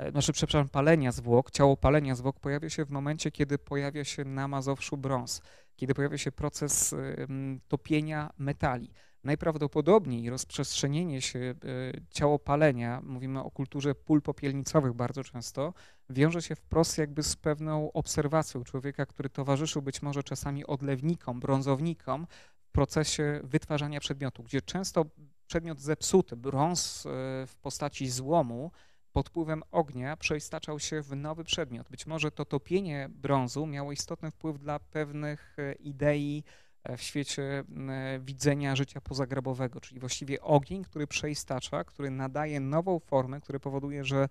palenia zwłok, ciałopalenia zwłok pojawia się w momencie, kiedy pojawia się na Mazowszu brąz, kiedy pojawia się proces topienia metali. Najprawdopodobniej rozprzestrzenienie się ciałopalenia, mówimy o kulturze pól popielnicowych bardzo często, wiąże się wprost jakby z pewną obserwacją człowieka, który towarzyszył być może czasami odlewnikom, brązownikom w procesie wytwarzania przedmiotu, gdzie często przedmiot zepsuty, brąz w postaci złomu, pod wpływem ognia przeistaczał się w nowy przedmiot. Być może to topienie brązu miało istotny wpływ dla pewnych idei w świecie widzenia życia pozagrobowego, czyli właściwie ogień, który przeistacza, który nadaje nową formę, który powoduje, że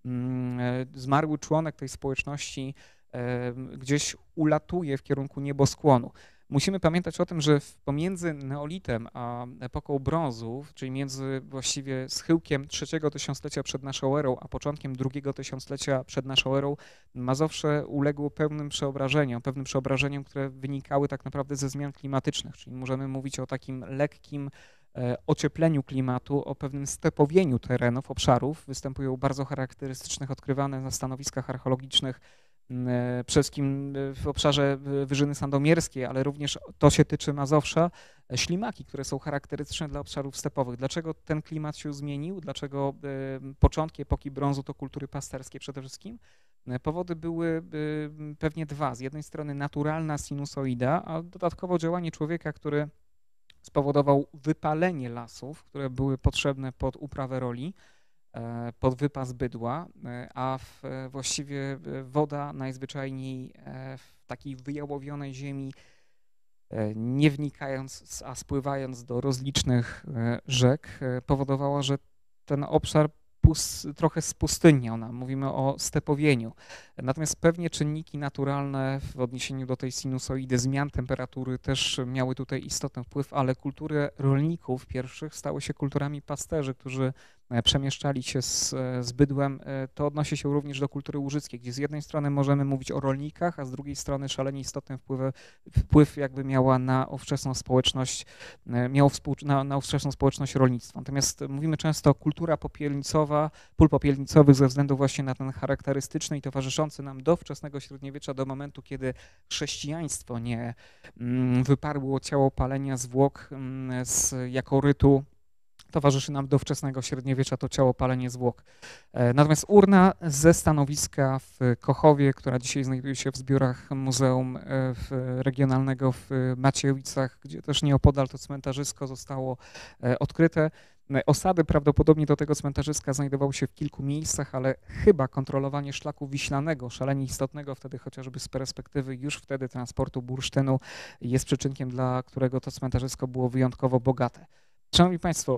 zmarły członek tej społeczności gdzieś ulatuje w kierunku nieboskłonu. Musimy pamiętać o tym, że pomiędzy neolitem a epoką brązu, czyli między właściwie schyłkiem III tysiąclecia przed naszą erą, a początkiem II tysiąclecia przed naszą erą, Mazowsze uległo pewnym przeobrażeniom, które wynikały tak naprawdę ze zmian klimatycznych, czyli możemy mówić o takim lekkim ociepleniu klimatu, o pewnym stepowieniu terenów, obszarów. Występują bardzo charakterystycznych, odkrywane na stanowiskach archeologicznych przede wszystkim w obszarze Wyżyny Sandomierskiej, ale również to się tyczy Mazowsza, ślimaki, które są charakterystyczne dla obszarów stepowych. Dlaczego ten klimat się zmienił? Dlaczego początki epoki brązu to kultury pasterskie przede wszystkim? Powody były pewnie dwa. Z jednej strony naturalna sinusoida, a dodatkowo działanie człowieka, który spowodował wypalenie lasów, które były potrzebne pod uprawę roli, pod wypas bydła, a właściwie woda najzwyczajniej w takiej wyjałowionej ziemi, nie wnikając, a spływając do rozlicznych rzek, powodowała, że ten obszar trochę spustyniał nam, mówimy o stepowieniu. Natomiast pewnie czynniki naturalne w odniesieniu do tej sinusoidy, zmian temperatury też miały tutaj istotny wpływ, ale kultury rolników pierwszych stały się kulturami pasterzy, którzy przemieszczali się z bydłem. To odnosi się również do kultury łużyckiej, gdzie z jednej strony możemy mówić o rolnikach, a z drugiej strony szalenie istotny wpływ jakby miała na ówczesną społeczność, na ówczesną społeczność rolnictwa. Natomiast mówimy często kultura popielnicowa, pól popielnicowych ze względu właśnie na ten charakterystyczny i towarzyszący nam do wczesnego średniowiecza, do momentu, kiedy chrześcijaństwo nie wyparło ciałopalenia zwłok jako rytu, towarzyszy nam do wczesnego średniowiecza to ciałopalenie zwłok. Natomiast urna ze stanowiska w Kochowie, która dzisiaj znajduje się w zbiorach Muzeum Regionalnego w Maciejowicach, gdzie też nieopodal to cmentarzysko zostało odkryte, Osady prawdopodobnie do tego cmentarzyska znajdowały się w kilku miejscach, ale chyba kontrolowanie szlaku wiślanego, szalenie istotnego wtedy chociażby z perspektywy już wtedy transportu bursztynu, jest przyczynkiem, dla którego to cmentarzysko było wyjątkowo bogate. Szanowni Państwo,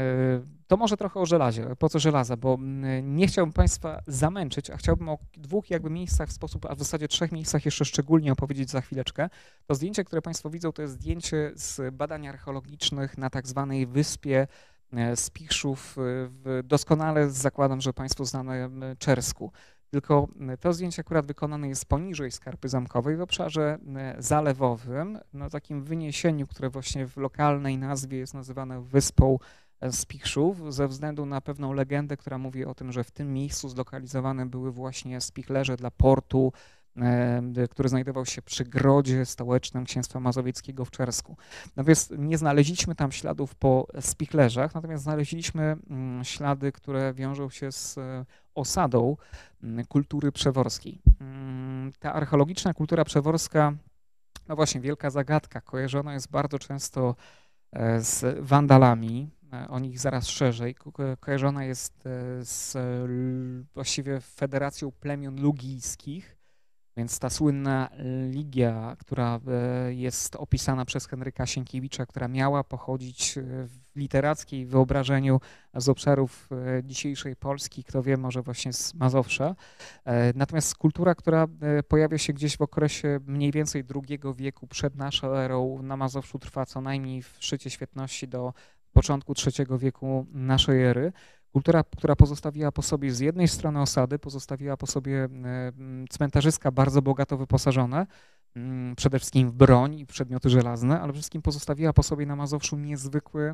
to może trochę o żelazie. Po co żelaza? Bo nie chciałbym Państwa zamęczyć, a chciałbym o dwóch jakby miejscach a w zasadzie trzech miejscach jeszcze szczególnie opowiedzieć za chwileczkę. To zdjęcie, które Państwo widzą, to jest zdjęcie z badań archeologicznych na tak zwanej wyspie Spichrzów, doskonale zakładam, że Państwu znane Czersku. Tylko to zdjęcie akurat wykonane jest poniżej Skarpy Zamkowej w obszarze zalewowym, na takim wyniesieniu, które właśnie w lokalnej nazwie jest nazywane wyspą Spichrzów, ze względu na pewną legendę, która mówi o tym, że w tym miejscu zlokalizowane były właśnie spichlerze dla portu, który znajdował się przy grodzie stołecznym Księstwa Mazowieckiego w Czersku. Natomiast nie znaleźliśmy tam śladów po spichlerzach, natomiast znaleźliśmy ślady, które wiążą się z osadą kultury przeworskiej. Ta archeologiczna kultura przeworska, no właśnie wielka zagadka, kojarzona jest bardzo często z Wandalami, o nich zaraz szerzej, kojarzona jest z właściwie Federacją Plemion Lugijskich, więc ta słynna Ligia, która jest opisana przez Henryka Sienkiewicza, która miała pochodzić w literackiej wyobrażeniu z obszarów dzisiejszej Polski, kto wie, może właśnie z Mazowsza. Natomiast kultura, która pojawia się gdzieś w okresie mniej więcej II wieku przed naszą erą, na Mazowszu trwa co najmniej w szczycie świetności do początku III wieku naszej ery. Kultura, która pozostawiła po sobie z jednej strony osady, pozostawiła po sobie cmentarzyska bardzo bogato wyposażone, przede wszystkim w broń i przedmioty żelazne, ale przede wszystkim pozostawiła po sobie na Mazowszu niezwykły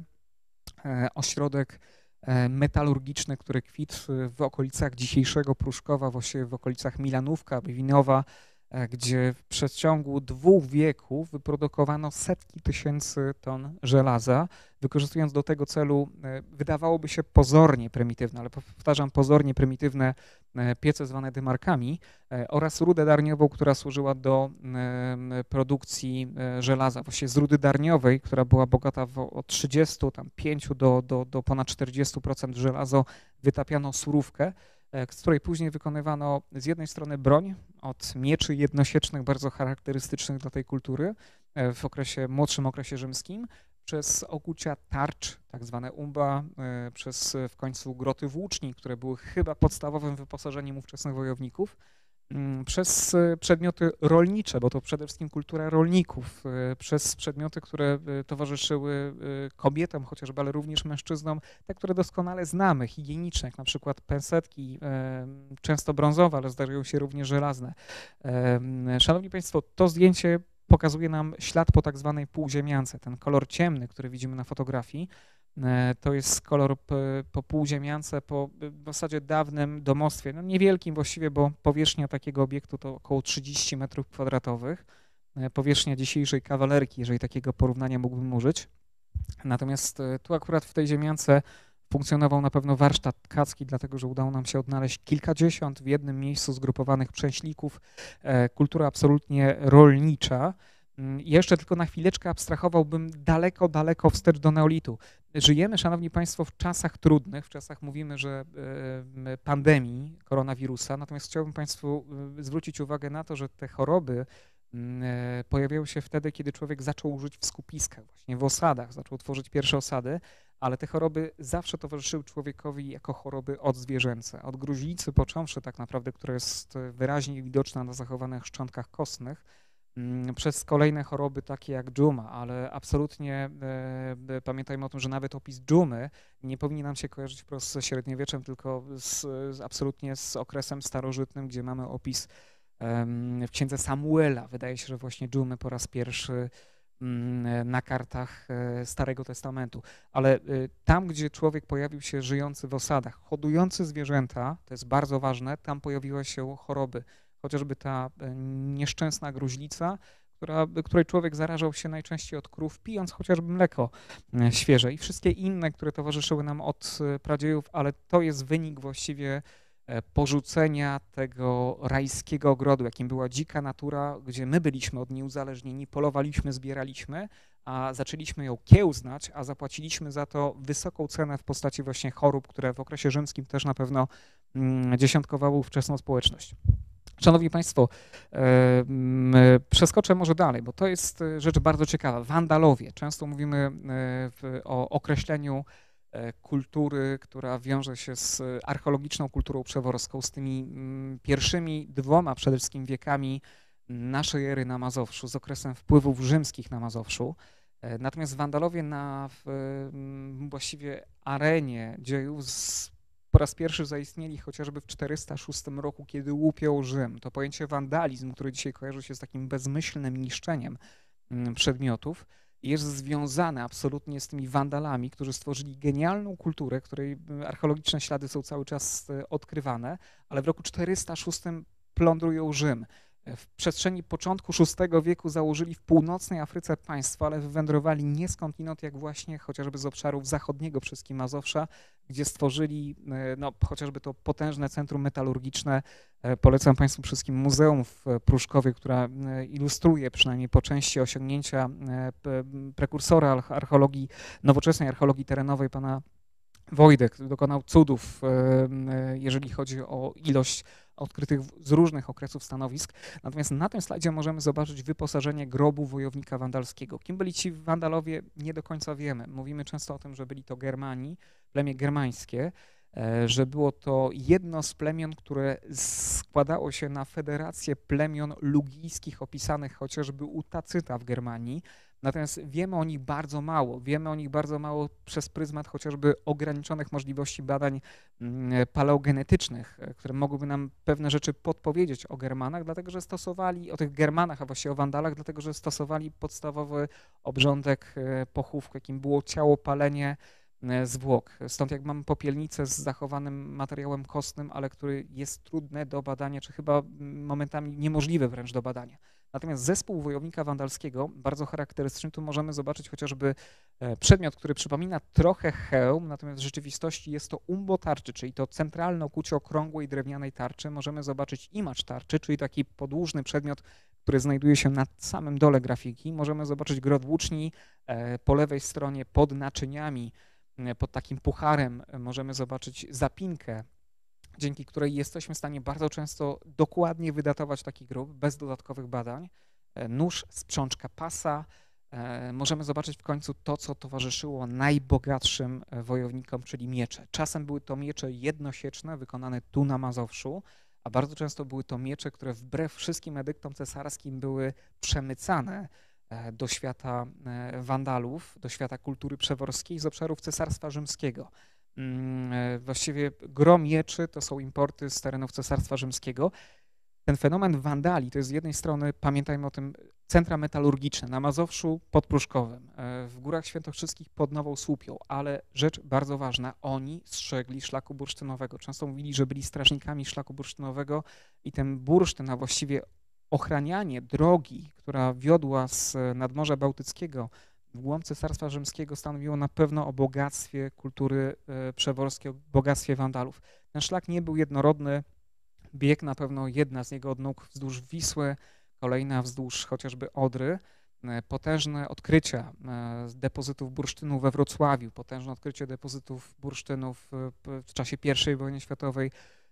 ośrodek metalurgiczny, który kwitł w okolicach dzisiejszego Pruszkowa, właściwie w okolicach Milanówka, Winowa, gdzie w przeciągu 2 wieków wyprodukowano setki tysięcy ton żelaza, wykorzystując do tego celu, wydawałoby się pozornie prymitywne, ale powtarzam, pozornie prymitywne piece zwane dymarkami oraz rudę darniową, która służyła do produkcji żelaza. Właściwie z rudy darniowej, która była bogata od 35 do ponad 40% żelazo, wytapiano surówkę, z której później wykonywano z jednej strony broń od mieczy jednosiecznych, bardzo charakterystycznych dla tej kultury w młodszym okresie rzymskim, przez okucia tarcz, tak zwane umba, przez w końcu groty włóczni, które były chyba podstawowym wyposażeniem ówczesnych wojowników, przez przedmioty rolnicze, bo to przede wszystkim kultura rolników, przez przedmioty, które towarzyszyły kobietom chociażby, ale również mężczyznom, te, które doskonale znamy, higieniczne, jak na przykład pensetki, często brązowe, ale zdarzają się również żelazne. Szanowni Państwo, to zdjęcie pokazuje nam ślad po tak zwanej półziemiance. Ten kolor ciemny, który widzimy na fotografii, to jest kolor po półziemiance, po w zasadzie dawnym domostwie, no niewielkim właściwie, bo powierzchnia takiego obiektu to około 30 m², powierzchnia dzisiejszej kawalerki, jeżeli takiego porównania mógłbym użyć. Natomiast tu akurat w tej ziemiance funkcjonował na pewno warsztat tkacki, dlatego że udało nam się odnaleźć kilkadziesiąt w jednym miejscu zgrupowanych przęślików, kultura absolutnie rolnicza. Jeszcze tylko na chwileczkę abstrahowałbym daleko, daleko wstecz do neolitu. Żyjemy, szanowni państwo, w czasach trudnych, w czasach mówimy, że pandemii koronawirusa, natomiast chciałbym państwu zwrócić uwagę na to, że te choroby pojawiają się wtedy, kiedy człowiek zaczął żyć w skupiskach, właśnie w osadach, zaczął tworzyć pierwsze osady, ale te choroby zawsze towarzyszyły człowiekowi jako choroby odzwierzęce. Od gruźlicy począwszy tak naprawdę, która jest wyraźnie widoczna na zachowanych szczątkach kostnych, przez kolejne choroby takie jak dżuma, ale absolutnie pamiętajmy o tym, że nawet opis dżumy nie powinien nam się kojarzyć wprost ze średniowieczem, tylko absolutnie z okresem starożytnym, gdzie mamy opis w księdze Samuela. Wydaje się, że właśnie dżumy po raz pierwszy na kartach Starego Testamentu. Ale tam, gdzie człowiek pojawił się żyjący w osadach, hodujący zwierzęta, to jest bardzo ważne, tam pojawiły się choroby. Chociażby ta nieszczęsna gruźlica, której człowiek zarażał się najczęściej od krów, pijąc chociażby mleko świeże i wszystkie inne, które towarzyszyły nam od pradziejów, ale to jest wynik właściwie porzucenia tego rajskiego ogrodu, jakim była dzika natura, gdzie my byliśmy od niej uzależnieni, polowaliśmy, zbieraliśmy, a zaczęliśmy ją kiełznać, a zapłaciliśmy za to wysoką cenę w postaci właśnie chorób, które w okresie rzymskim też na pewno dziesiątkowały ówczesną społeczność. Szanowni Państwo, przeskoczę może dalej, bo to jest rzecz bardzo ciekawa. Wandalowie. Często mówimy o określeniu kultury, która wiąże się z archeologiczną kulturą przeworską, z tymi pierwszymi 2 przede wszystkim wiekami naszej ery na Mazowszu, z okresem wpływów rzymskich na Mazowszu. Natomiast Wandalowie na właściwie arenie dziejów po raz pierwszy zaistnieli chociażby w 406 roku, kiedy łupią Rzym. To pojęcie wandalizm, które dzisiaj kojarzy się z takim bezmyślnym niszczeniem przedmiotów, jest związane absolutnie z tymi Wandalami, którzy stworzyli genialną kulturę, której archeologiczne ślady są cały czas odkrywane, ale w roku 406 plądrują Rzym. W przestrzeni początku VI wieku założyli w północnej Afryce państwo, ale wywędrowali nie skądinąd, jak właśnie chociażby z obszarów zachodniego wszystkim Mazowsza, gdzie stworzyli no, chociażby to potężne centrum metalurgiczne. Polecam Państwu wszystkim muzeum w Pruszkowie, która ilustruje przynajmniej po części osiągnięcia prekursora archeologii, nowoczesnej archeologii terenowej, pana Wojdek. Dokonał cudów, jeżeli chodzi o ilość odkrytych z różnych okresów stanowisk. Natomiast na tym slajdzie możemy zobaczyć wyposażenie grobu wojownika wandalskiego. Kim byli ci Wandalowie, nie do końca wiemy. Mówimy często o tym, że byli to Germani, plemię germańskie, że było to jedno z plemion, które składało się na federację plemion lugijskich opisanych chociażby u Tacyta w Germanii. Natomiast wiemy o nich bardzo mało. Wiemy o nich bardzo mało przez pryzmat chociażby ograniczonych możliwości badań paleogenetycznych, które mogłyby nam pewne rzeczy podpowiedzieć o Germanach, dlatego że stosowali, o tych Germanach, a właściwie o Wandalach, dlatego że stosowali podstawowy obrządek pochówku, jakim było ciałopalenie zwłok. Stąd jak mamy popielnicę z zachowanym materiałem kostnym, ale który jest trudny do badania, czy chyba momentami niemożliwy wręcz do badania. Natomiast zespół wojownika wandalskiego, bardzo charakterystyczny, tu możemy zobaczyć chociażby przedmiot, który przypomina trochę hełm, natomiast w rzeczywistości jest to umbo tarczy, czyli to centralne okucie okrągłej drewnianej tarczy. Możemy zobaczyć imacz tarczy, czyli taki podłużny przedmiot, który znajduje się na samym dole grafiki. Możemy zobaczyć grot włóczni po lewej stronie pod naczyniami, pod takim pucharem możemy zobaczyć zapinkę, dzięki której jesteśmy w stanie bardzo często dokładnie wydatować taki grób bez dodatkowych badań. Nóż, sprzączka pasa. Możemy zobaczyć w końcu to, co towarzyszyło najbogatszym wojownikom, czyli miecze. Czasem były to miecze jednosieczne, wykonane tu na Mazowszu, a bardzo często były to miecze, które wbrew wszystkim edyktom cesarskim były przemycane do świata Wandalów, do świata kultury przeworskiej z obszarów Cesarstwa Rzymskiego. Właściwie gro mieczy to są importy z terenów Cesarstwa Rzymskiego. Ten fenomen Wandali to jest z jednej strony, pamiętajmy o tym, centra metalurgiczne na Mazowszu pod Pruszkowem, w Górach Świętokrzyskich pod Nową Słupią, ale rzecz bardzo ważna, oni strzegli szlaku bursztynowego. Często mówili, że byli strażnikami szlaku bursztynowego i ten bursztyn, a właściwie ochranianie drogi, która wiodła z nadmorza bałtyckiego w głąb Cesarstwa Rzymskiego, stanowiło na pewno o bogactwie kultury przeworskiej, o bogactwie Wandalów. Ten szlak nie był jednorodny, biegł na pewno jedna z jego odnóg wzdłuż Wisły, kolejna wzdłuż chociażby Odry. Potężne odkrycia depozytów bursztynu we Wrocławiu, potężne odkrycie depozytów bursztynu w czasie I wojny światowej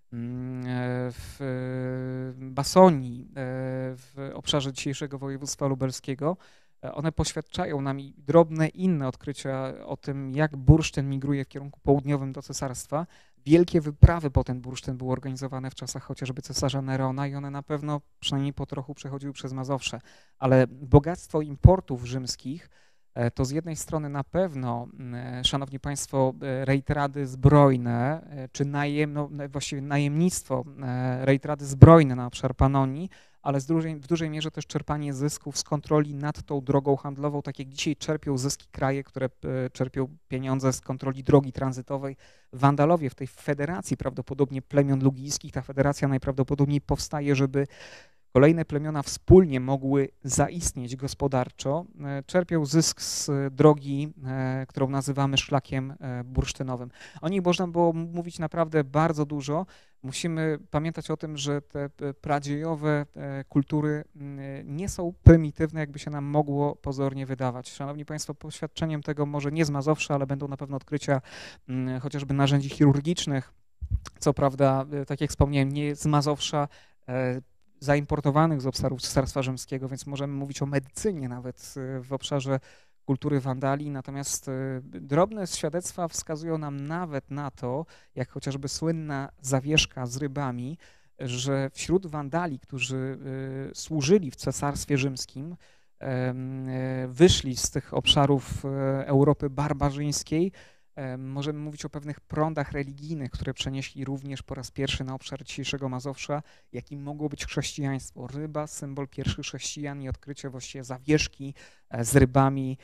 w Basonii, w obszarze dzisiejszego województwa lubelskiego. One poświadczają nam i drobne inne odkrycia o tym, jak bursztyn migruje w kierunku południowym do cesarstwa. Wielkie wyprawy po ten bursztyn były organizowane w czasach chociażby cesarza Nerona i one na pewno przynajmniej po trochu przechodziły przez Mazowsze. Ale bogactwo importów rzymskich to z jednej strony na pewno, szanowni państwo, rejtrady zbrojne, czy właściwie najemnictwo, rejtrady zbrojne na obszar Panonii, ale w dużej mierze też czerpanie zysków z kontroli nad tą drogą handlową, tak jak dzisiaj czerpią zyski kraje, które czerpią pieniądze z kontroli drogi tranzytowej. Wandalowie w tej federacji prawdopodobnie plemion lugijskich, ta federacja najprawdopodobniej powstaje, żeby kolejne plemiona wspólnie mogły zaistnieć gospodarczo, czerpią zysk z drogi, którą nazywamy szlakiem bursztynowym. O niej można było mówić naprawdę bardzo dużo. Musimy pamiętać o tym, że te pradziejowe kultury nie są prymitywne, jakby się nam mogło pozornie wydawać. Szanowni Państwo, poświadczeniem tego może nie z Mazowsza, ale będą na pewno odkrycia chociażby narzędzi chirurgicznych. Co prawda, tak jak wspomniałem, nie z Mazowsza, zaimportowanych z obszarów Cesarstwa Rzymskiego, więc możemy mówić o medycynie nawet w obszarze kultury Wandalii, natomiast drobne świadectwa wskazują nam nawet na to, jak chociażby słynna zawieszka z rybami, że wśród Wandali, którzy służyli w Cesarstwie Rzymskim, wyszli z tych obszarów Europy barbarzyńskiej, możemy mówić o pewnych prądach religijnych, które przenieśli również po raz pierwszy na obszar dzisiejszego Mazowsza, jakim mogło być chrześcijaństwo. Ryba, symbol pierwszych chrześcijan i odkrycie właściwie zawieszki z rybami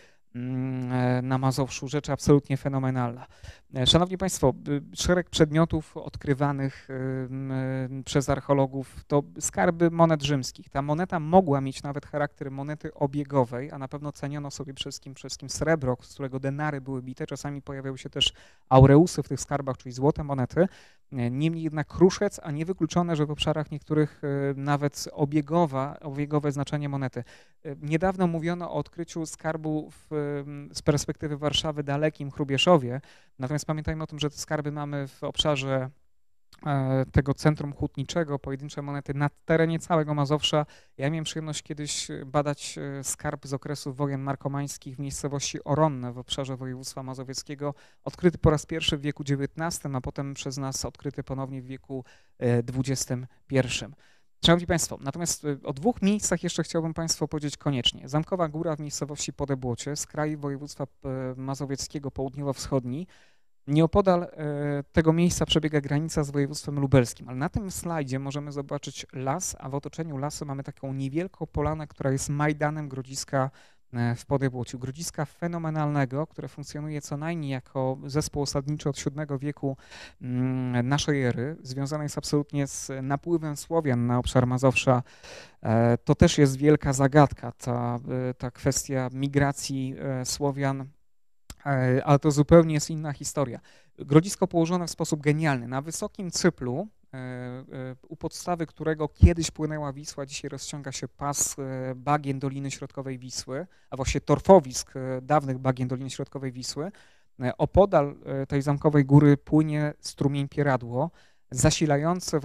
na Mazowszu, rzecz absolutnie fenomenalna. Szanowni Państwo, szereg przedmiotów odkrywanych przez archeologów to skarby monet rzymskich. Ta moneta mogła mieć nawet charakter monety obiegowej, a na pewno ceniono sobie przede wszystkim srebro, z którego denary były bite. Czasami pojawiały się też aureusy w tych skarbach, czyli złote monety. Niemniej jednak kruszec, a niewykluczone, że w obszarach niektórych nawet obiegowe znaczenie monety. Niedawno mówiono o odkryciu skarbu z perspektywy Warszawy dalekim Hrubieszowie, natomiast pamiętajmy o tym, że te skarby mamy w obszarze tego centrum hutniczego, pojedyncze monety na terenie całego Mazowsza. Ja miałem przyjemność kiedyś badać skarb z okresu wojen markomańskich w miejscowości Oronne w obszarze województwa mazowieckiego, odkryty po raz pierwszy w wieku XIX, a potem przez nas odkryty ponownie w wieku XXI. Szanowni Państwo, natomiast o dwóch miejscach jeszcze chciałbym Państwu opowiedzieć koniecznie. Zamkowa Góra w miejscowości Podebłocie, z kraju województwa mazowieckiego południowo-wschodni. Nieopodal tego miejsca przebiega granica z województwem lubelskim, ale na tym slajdzie możemy zobaczyć las, a w otoczeniu lasu mamy taką niewielką polanę, która jest majdanem Grodziska w Podebłociu. Grodziska fenomenalnego, które funkcjonuje co najmniej jako zespół osadniczy od VII wieku naszej ery, związane jest absolutnie z napływem Słowian na obszar Mazowsza. To też jest wielka zagadka, ta kwestia migracji Słowian, ale to zupełnie jest inna historia. Grodzisko położone w sposób genialny, na wysokim cyplu, u podstawy którego kiedyś płynęła Wisła, dzisiaj rozciąga się pas bagien Doliny Środkowej Wisły, a właściwie torfowisk dawnych bagien Doliny Środkowej Wisły. Opodal tej zamkowej góry płynie strumień Pieradło, zasilające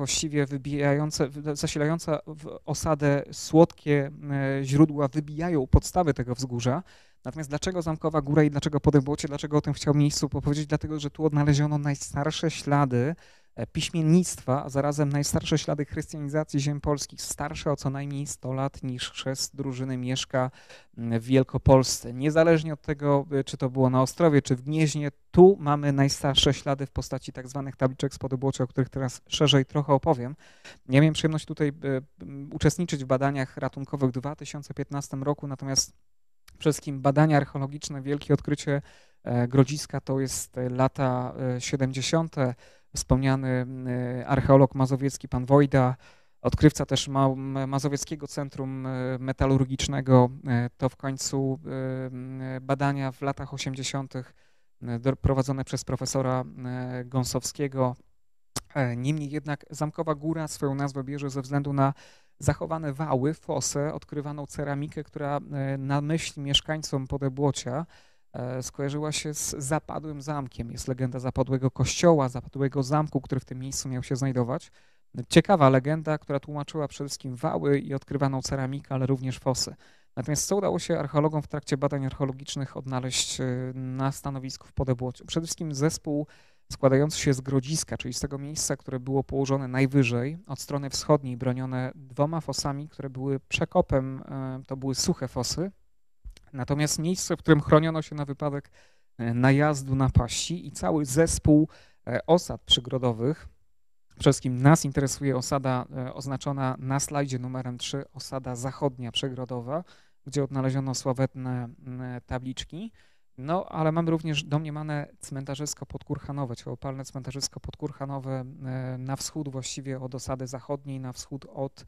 w osadę słodkie źródła wybijają u podstawy tego wzgórza. Natomiast dlaczego Zamkowa Góra i dlaczego Podebłocie, dlaczego o tym chciał miejscu powiedzieć? Dlatego, że tu odnaleziono najstarsze ślady piśmiennictwa, a zarazem najstarsze ślady chrystianizacji ziem polskich, starsze o co najmniej 100 lat niż chrzest drużyny Mieszka w Wielkopolsce. Niezależnie od tego, czy to było na Ostrowie, czy w Gnieźnie, tu mamy najstarsze ślady w postaci tak zwanych tabliczek z Podebłocia, o których teraz szerzej trochę opowiem. Ja miałem przyjemność tutaj uczestniczyć w badaniach ratunkowych w 2015 roku, natomiast przede wszystkim badania archeologiczne, wielkie odkrycie Grodziska to jest lata 70. Wspomniany archeolog mazowiecki pan Wojda, odkrywca też Mazowieckiego Centrum Metalurgicznego, to w końcu badania w latach 80. prowadzone przez profesora Gąsowskiego. Niemniej jednak Zamkowa Góra swoją nazwę bierze ze względu na zachowane wały, fosę, odkrywaną ceramikę, która na myśl mieszkańcom Podebłocia skojarzyła się z zapadłym zamkiem. Jest legenda zapadłego kościoła, zapadłego zamku, który w tym miejscu miał się znajdować. Ciekawa legenda, która tłumaczyła przede wszystkim wały i odkrywaną ceramikę, ale również fosy. Natomiast co udało się archeologom w trakcie badań archeologicznych odnaleźć na stanowisku w Podebłociu? Przede wszystkim zespół składający się z Grodziska, czyli z tego miejsca, które było położone najwyżej, od strony wschodniej, bronione dwoma fosami, które były przekopem, to były suche fosy. Natomiast miejsce, w którym chroniono się na wypadek najazdu napaści i cały zespół osad przygrodowych. Przede wszystkim nas interesuje osada oznaczona na slajdzie numerem 3, osada zachodnia przygrodowa, gdzie odnaleziono sławetne tabliczki. No, ale mamy również domniemane cmentarzysko podkurhanowe, ciałopalne cmentarzysko podkurhanowe na wschód właściwie od osady zachodniej, na wschód od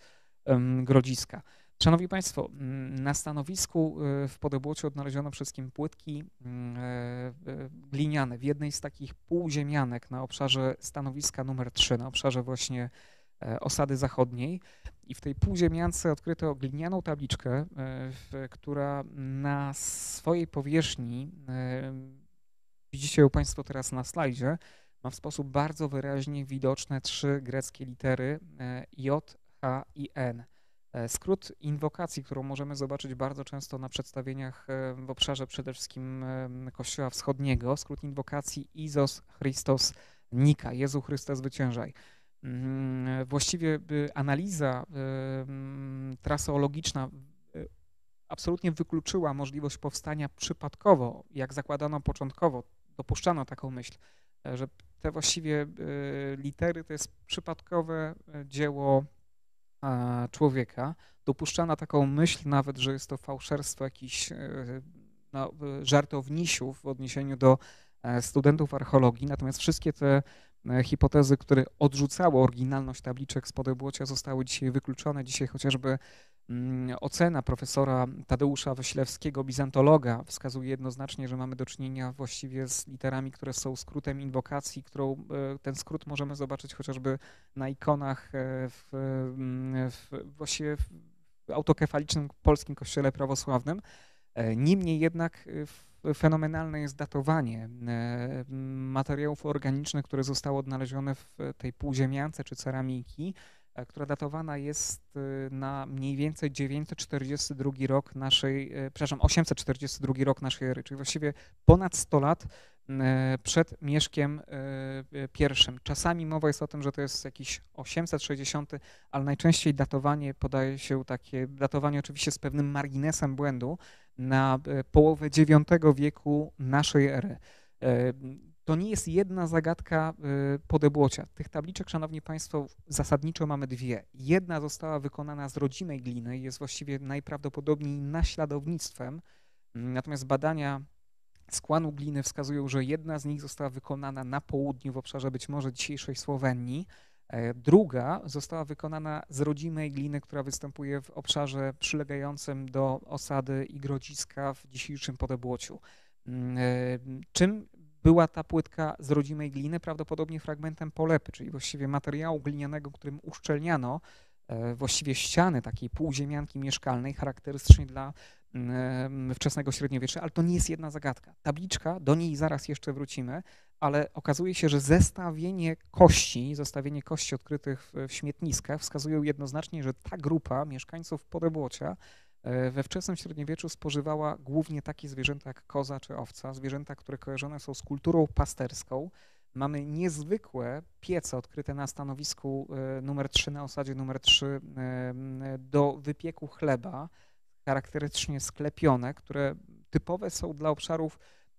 Grodziska. Szanowni Państwo, na stanowisku w Podebłociu odnaleziono przede wszystkim płytki gliniane w jednej z takich półziemianek na obszarze stanowiska numer 3, na obszarze właśnie osady zachodniej. I w tej półziemiance odkryto glinianą tabliczkę, która na swojej powierzchni, widzicie ją Państwo teraz na slajdzie, ma w sposób bardzo wyraźnie widoczne 3 greckie litery J, H i N. Skrót inwokacji, którą możemy zobaczyć bardzo często na przedstawieniach w obszarze przede wszystkim Kościoła Wschodniego, skrót inwokacji Izos Christos Nika, Jezu Chryste zwyciężaj. Właściwie analiza traseologiczna absolutnie wykluczyła możliwość powstania przypadkowo, jak zakładano początkowo, dopuszczano taką myśl, że te właściwie litery to jest przypadkowe dzieło człowieka. Dopuszczano taką myśl nawet, że jest to fałszerstwo jakichś żartownisiów w odniesieniu do studentów archeologii, natomiast wszystkie te hipotezy, które odrzucały oryginalność tabliczek z Podebłocia, zostały dzisiaj wykluczone. Dzisiaj chociażby ocena profesora Tadeusza Wyślewskiego, bizantologa, wskazuje jednoznacznie, że mamy do czynienia właściwie z literami, które są skrótem inwokacji, ten skrót możemy zobaczyć chociażby na ikonach właściwie w autokefalicznym polskim kościele prawosławnym. Niemniej jednak fenomenalne jest datowanie materiałów organicznych, które zostały odnalezione w tej półziemiance czy ceramiki, która datowana jest na mniej więcej 842 rok naszej ery, czyli właściwie ponad 100 lat przed Mieszkiem I. Czasami mowa jest o tym, że to jest jakiś 860, ale najczęściej datowanie podaje się takie, datowanie oczywiście z pewnym marginesem błędu, na połowę IX wieku naszej ery. To nie jest jedna zagadka Podebłocia. Tych tabliczek, szanowni Państwo, zasadniczo mamy 2. Jedna została wykonana z rodzimej gliny i jest właściwie najprawdopodobniej naśladownictwem, natomiast badania skłanu gliny wskazują, że jedna z nich została wykonana na południu, w obszarze być może dzisiejszej Słowenii. Druga została wykonana z rodzimej gliny, która występuje w obszarze przylegającym do osady i Grodziska w dzisiejszym Podebłociu. Czym była ta płytka z rodzimej gliny? Prawdopodobnie fragmentem polepy, czyli właściwie materiału glinianego, którym uszczelniano właściwie ściany takiej półziemianki mieszkalnej, charakterystycznej dla wczesnego średniowiecza, ale to nie jest jedna zagadka. Tabliczka, do niej zaraz jeszcze wrócimy, ale okazuje się, że zestawienie kości odkrytych w śmietniskach wskazują jednoznacznie, że ta grupa mieszkańców Podebłocia we wczesnym średniowieczu spożywała głównie takie zwierzęta jak koza czy owca, zwierzęta, które kojarzone są z kulturą pasterską. Mamy niezwykłe piece odkryte na stanowisku numer 3, na osadzie numer 3 do wypieku chleba, charakterystycznie sklepione, które typowe są dla obszarów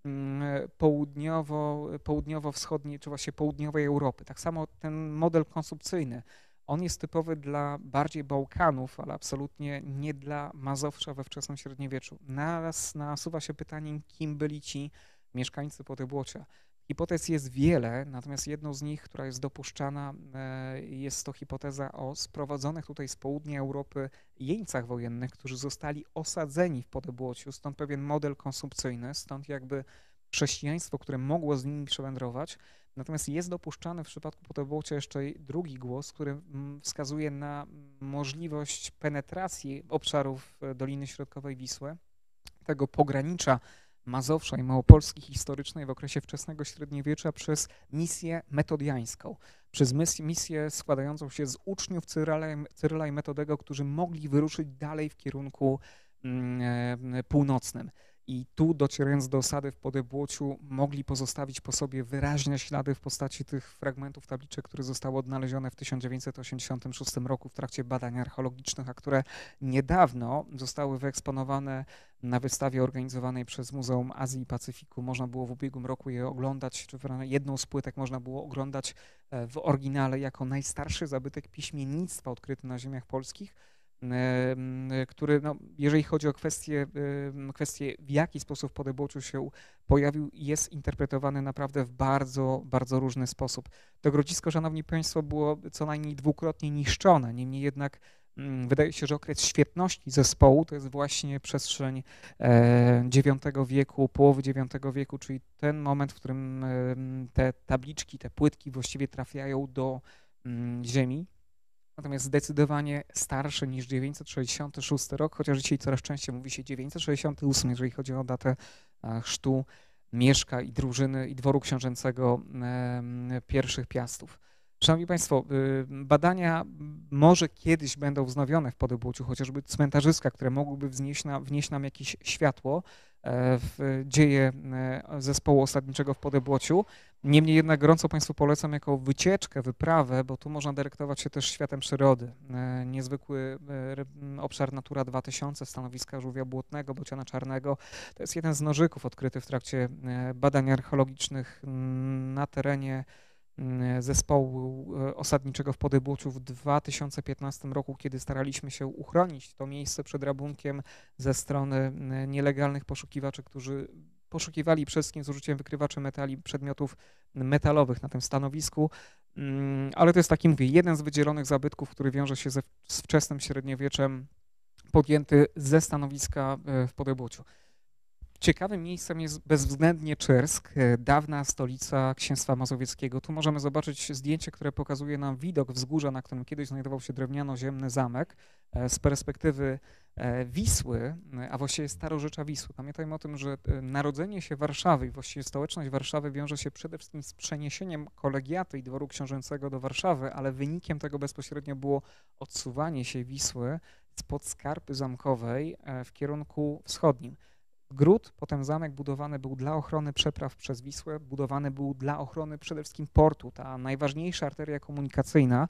południowo-wschodniej, czy właśnie południowej Europy. Tak samo ten model konsumpcyjny, on jest typowy dla bardziej Bałkanów, ale absolutnie nie dla Mazowsza we wczesnym średniowieczu. Naraz nasuwa się pytanie, kim byli ci mieszkańcy Podebłocia. Hipotez jest wiele, natomiast jedną z nich, która jest dopuszczana, jest to hipoteza o sprowadzonych tutaj z południa Europy jeńcach wojennych, którzy zostali osadzeni w Podebłociu, stąd pewien model konsumpcyjny, stąd jakby chrześcijaństwo, które mogło z nimi przewędrować. Natomiast jest dopuszczany w przypadku Podebłocia jeszcze drugi głos, który wskazuje na możliwość penetracji obszarów Doliny Środkowej Wisły, tego pogranicza Mazowsza i Małopolski historycznej w okresie wczesnego średniowiecza przez misję metodiańską, przez misję składającą się z uczniów Cyryla i Metodego, którzy mogli wyruszyć dalej w kierunku północnym. I tu, docierając do osady w Podebłociu, mogli pozostawić po sobie wyraźne ślady w postaci tych fragmentów tabliczek, które zostały odnalezione w 1986 roku w trakcie badań archeologicznych, a które niedawno zostały wyeksponowane na wystawie organizowanej przez Muzeum Azji i Pacyfiku. Można było w ubiegłym roku je oglądać, czy jedną z płytek można było oglądać w oryginale jako najstarszy zabytek piśmiennictwa odkryty na ziemiach polskich, który, no, jeżeli chodzi o kwestię, w jaki sposób w Podebłociu się pojawił, jest interpretowany naprawdę w bardzo, bardzo różny sposób. To Grodzisko, szanowni Państwo, było co najmniej dwukrotnie niszczone, niemniej jednak Wydaje się, że okres świetności zespołu to jest właśnie przestrzeń IX wieku, połowy IX wieku, czyli ten moment, w którym te tabliczki, te płytki właściwie trafiają do ziemi. Natomiast zdecydowanie starszy niż 966 rok, chociaż dzisiaj coraz częściej mówi się 968, jeżeli chodzi o datę chrztu Mieszka i drużyny i dworu książęcego pierwszych Piastów. Szanowni Państwo, badania może kiedyś będą wznowione w Podebłociu, chociażby cmentarzyska, które mogłyby wnieść nam jakieś światło w dzieje zespołu osadniczego w Podebłociu. Niemniej jednak gorąco Państwu polecam jako wycieczkę, wyprawę, bo tu można dyrektować się też światem przyrody. Niezwykły obszar Natura 2000, stanowiska żółwia błotnego, bociana czarnego. To jest jeden z nożyków odkryty w trakcie badań archeologicznych na terenie zespołu osadniczego w Podebłociu w 2015 roku, kiedy staraliśmy się uchronić to miejsce przed rabunkiem ze strony nielegalnych poszukiwaczy, którzy poszukiwali przede wszystkim z użyciem wykrywaczy metali przedmiotów metalowych na tym stanowisku, ale to jest taki, mówię, jeden z wydzielonych zabytków, który wiąże się z wczesnym średniowieczem, podjęty ze stanowiska w Podebłociu. Ciekawym miejscem jest bezwzględnie Czersk, dawna stolica Księstwa Mazowieckiego. Tu możemy zobaczyć zdjęcie, które pokazuje nam widok wzgórza, na którym kiedyś znajdował się drewniano-ziemny zamek z perspektywy Wisły, a właściwie starorzecza Wisły. Pamiętajmy o tym, że narodzenie się Warszawy i właściwie stołeczność Warszawy wiąże się przede wszystkim z przeniesieniem kolegiaty i dworu książęcego do Warszawy, ale wynikiem tego bezpośrednio było odsuwanie się Wisły spod skarpy zamkowej w kierunku wschodnim. Gród, potem zamek budowany był dla ochrony przepraw przez Wisłę, budowany był dla ochrony przede wszystkim portu, ta najważniejsza arteria komunikacyjna,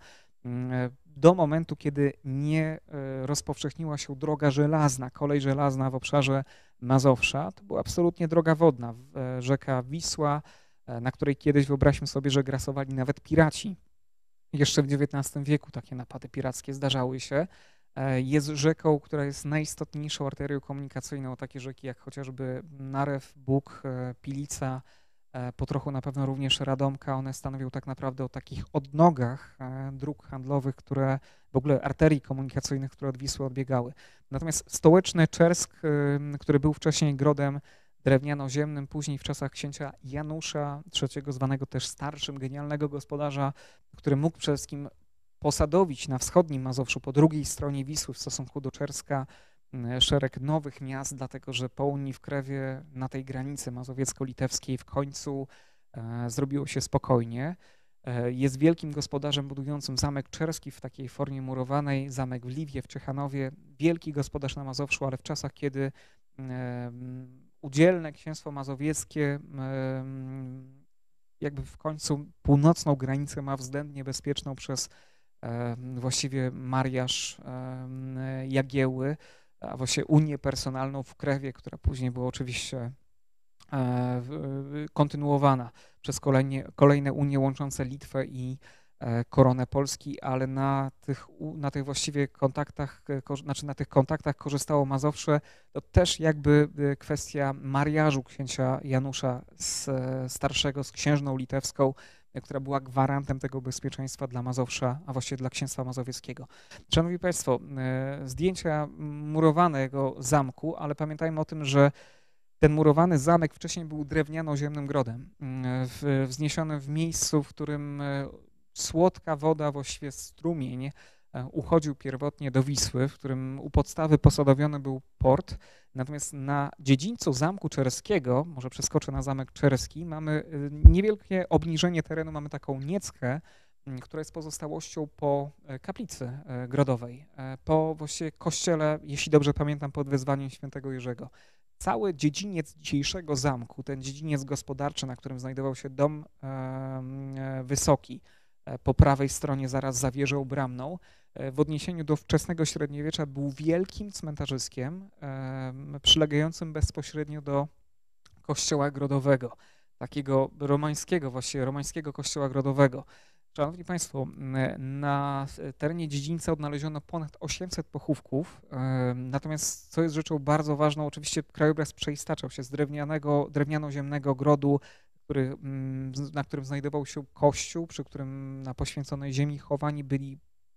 do momentu, kiedy nie rozpowszechniła się droga żelazna, kolej żelazna w obszarze Mazowsza. To była absolutnie droga wodna, rzeka Wisła, na której kiedyś, wyobraźmy sobie, że grasowali nawet piraci. Jeszcze w XIX wieku takie napady pirackie zdarzały się. Jest rzeką, która jest najistotniejszą arterią komunikacyjną, takie rzeki jak chociażby Narew, Bóg, Pilica, po trochu na pewno również Radomka. One stanowią tak naprawdę o takich odnogach dróg handlowych, które w ogóle arterii komunikacyjnych, które od Wisły odbiegały. Natomiast stołeczny Czersk, który był wcześniej grodem drewniano-ziemnym, później w czasach księcia Janusza III, zwanego też starszym, genialnego gospodarza, który mógł przede wszystkim posadowić na wschodnim Mazowszu, po drugiej stronie Wisły w stosunku do Czerska szereg nowych miast, dlatego że po Unii w Krewie na tej granicy mazowiecko-litewskiej w końcu zrobiło się spokojnie. Jest wielkim gospodarzem budującym zamek czerski w takiej formie murowanej, zamek w Liwie, w Ciechanowie, wielki gospodarz na Mazowszu, ale w czasach, kiedy udzielne księstwo mazowieckie jakby w końcu północną granicę ma względnie bezpieczną przez właściwie mariaż Jagieły, a właściwie unię personalną w Krewie, która później była oczywiście kontynuowana przez kolejne unie łączące Litwę i koronę Polski, ale na tych właściwie kontaktach, znaczy na tych kontaktach korzystało Mazowsze. To też jakby kwestia mariażu księcia Janusza starszego z księżną litewską, która była gwarantem tego bezpieczeństwa dla Mazowsza, a właściwie dla Księstwa Mazowieckiego. Szanowni Państwo, zdjęcia murowanego zamku, ale pamiętajmy o tym, że ten murowany zamek wcześniej był drewniano-ziemnym grodem, wzniesionym w miejscu, w którym słodka woda, właściwie strumień, uchodził pierwotnie do Wisły, w którym u podstawy posadowiony był port. Natomiast na dziedzińcu Zamku Czerskiego, może przeskoczę na Zamek Czerski, mamy niewielkie obniżenie terenu, mamy taką nieckę, która jest pozostałością po kaplicy grodowej, po właściwie kościele, jeśli dobrze pamiętam, pod wezwaniem świętego Jerzego. Cały dziedziniec dzisiejszego zamku, ten dziedziniec gospodarczy, na którym znajdował się dom wysoki, po prawej stronie zaraz za wieżą bramną, w odniesieniu do wczesnego średniowiecza był wielkim cmentarzyskiem przylegającym bezpośrednio do kościoła grodowego, takiego romańskiego, właściwie romańskiego kościoła grodowego. Szanowni Państwo, na terenie dziedzińca odnaleziono ponad 800 pochówków, natomiast co jest rzeczą bardzo ważną, oczywiście krajobraz przeistaczał się z drewniano-ziemnego grodu, na którym znajdował się kościół, przy którym na poświęconej ziemi chowani byli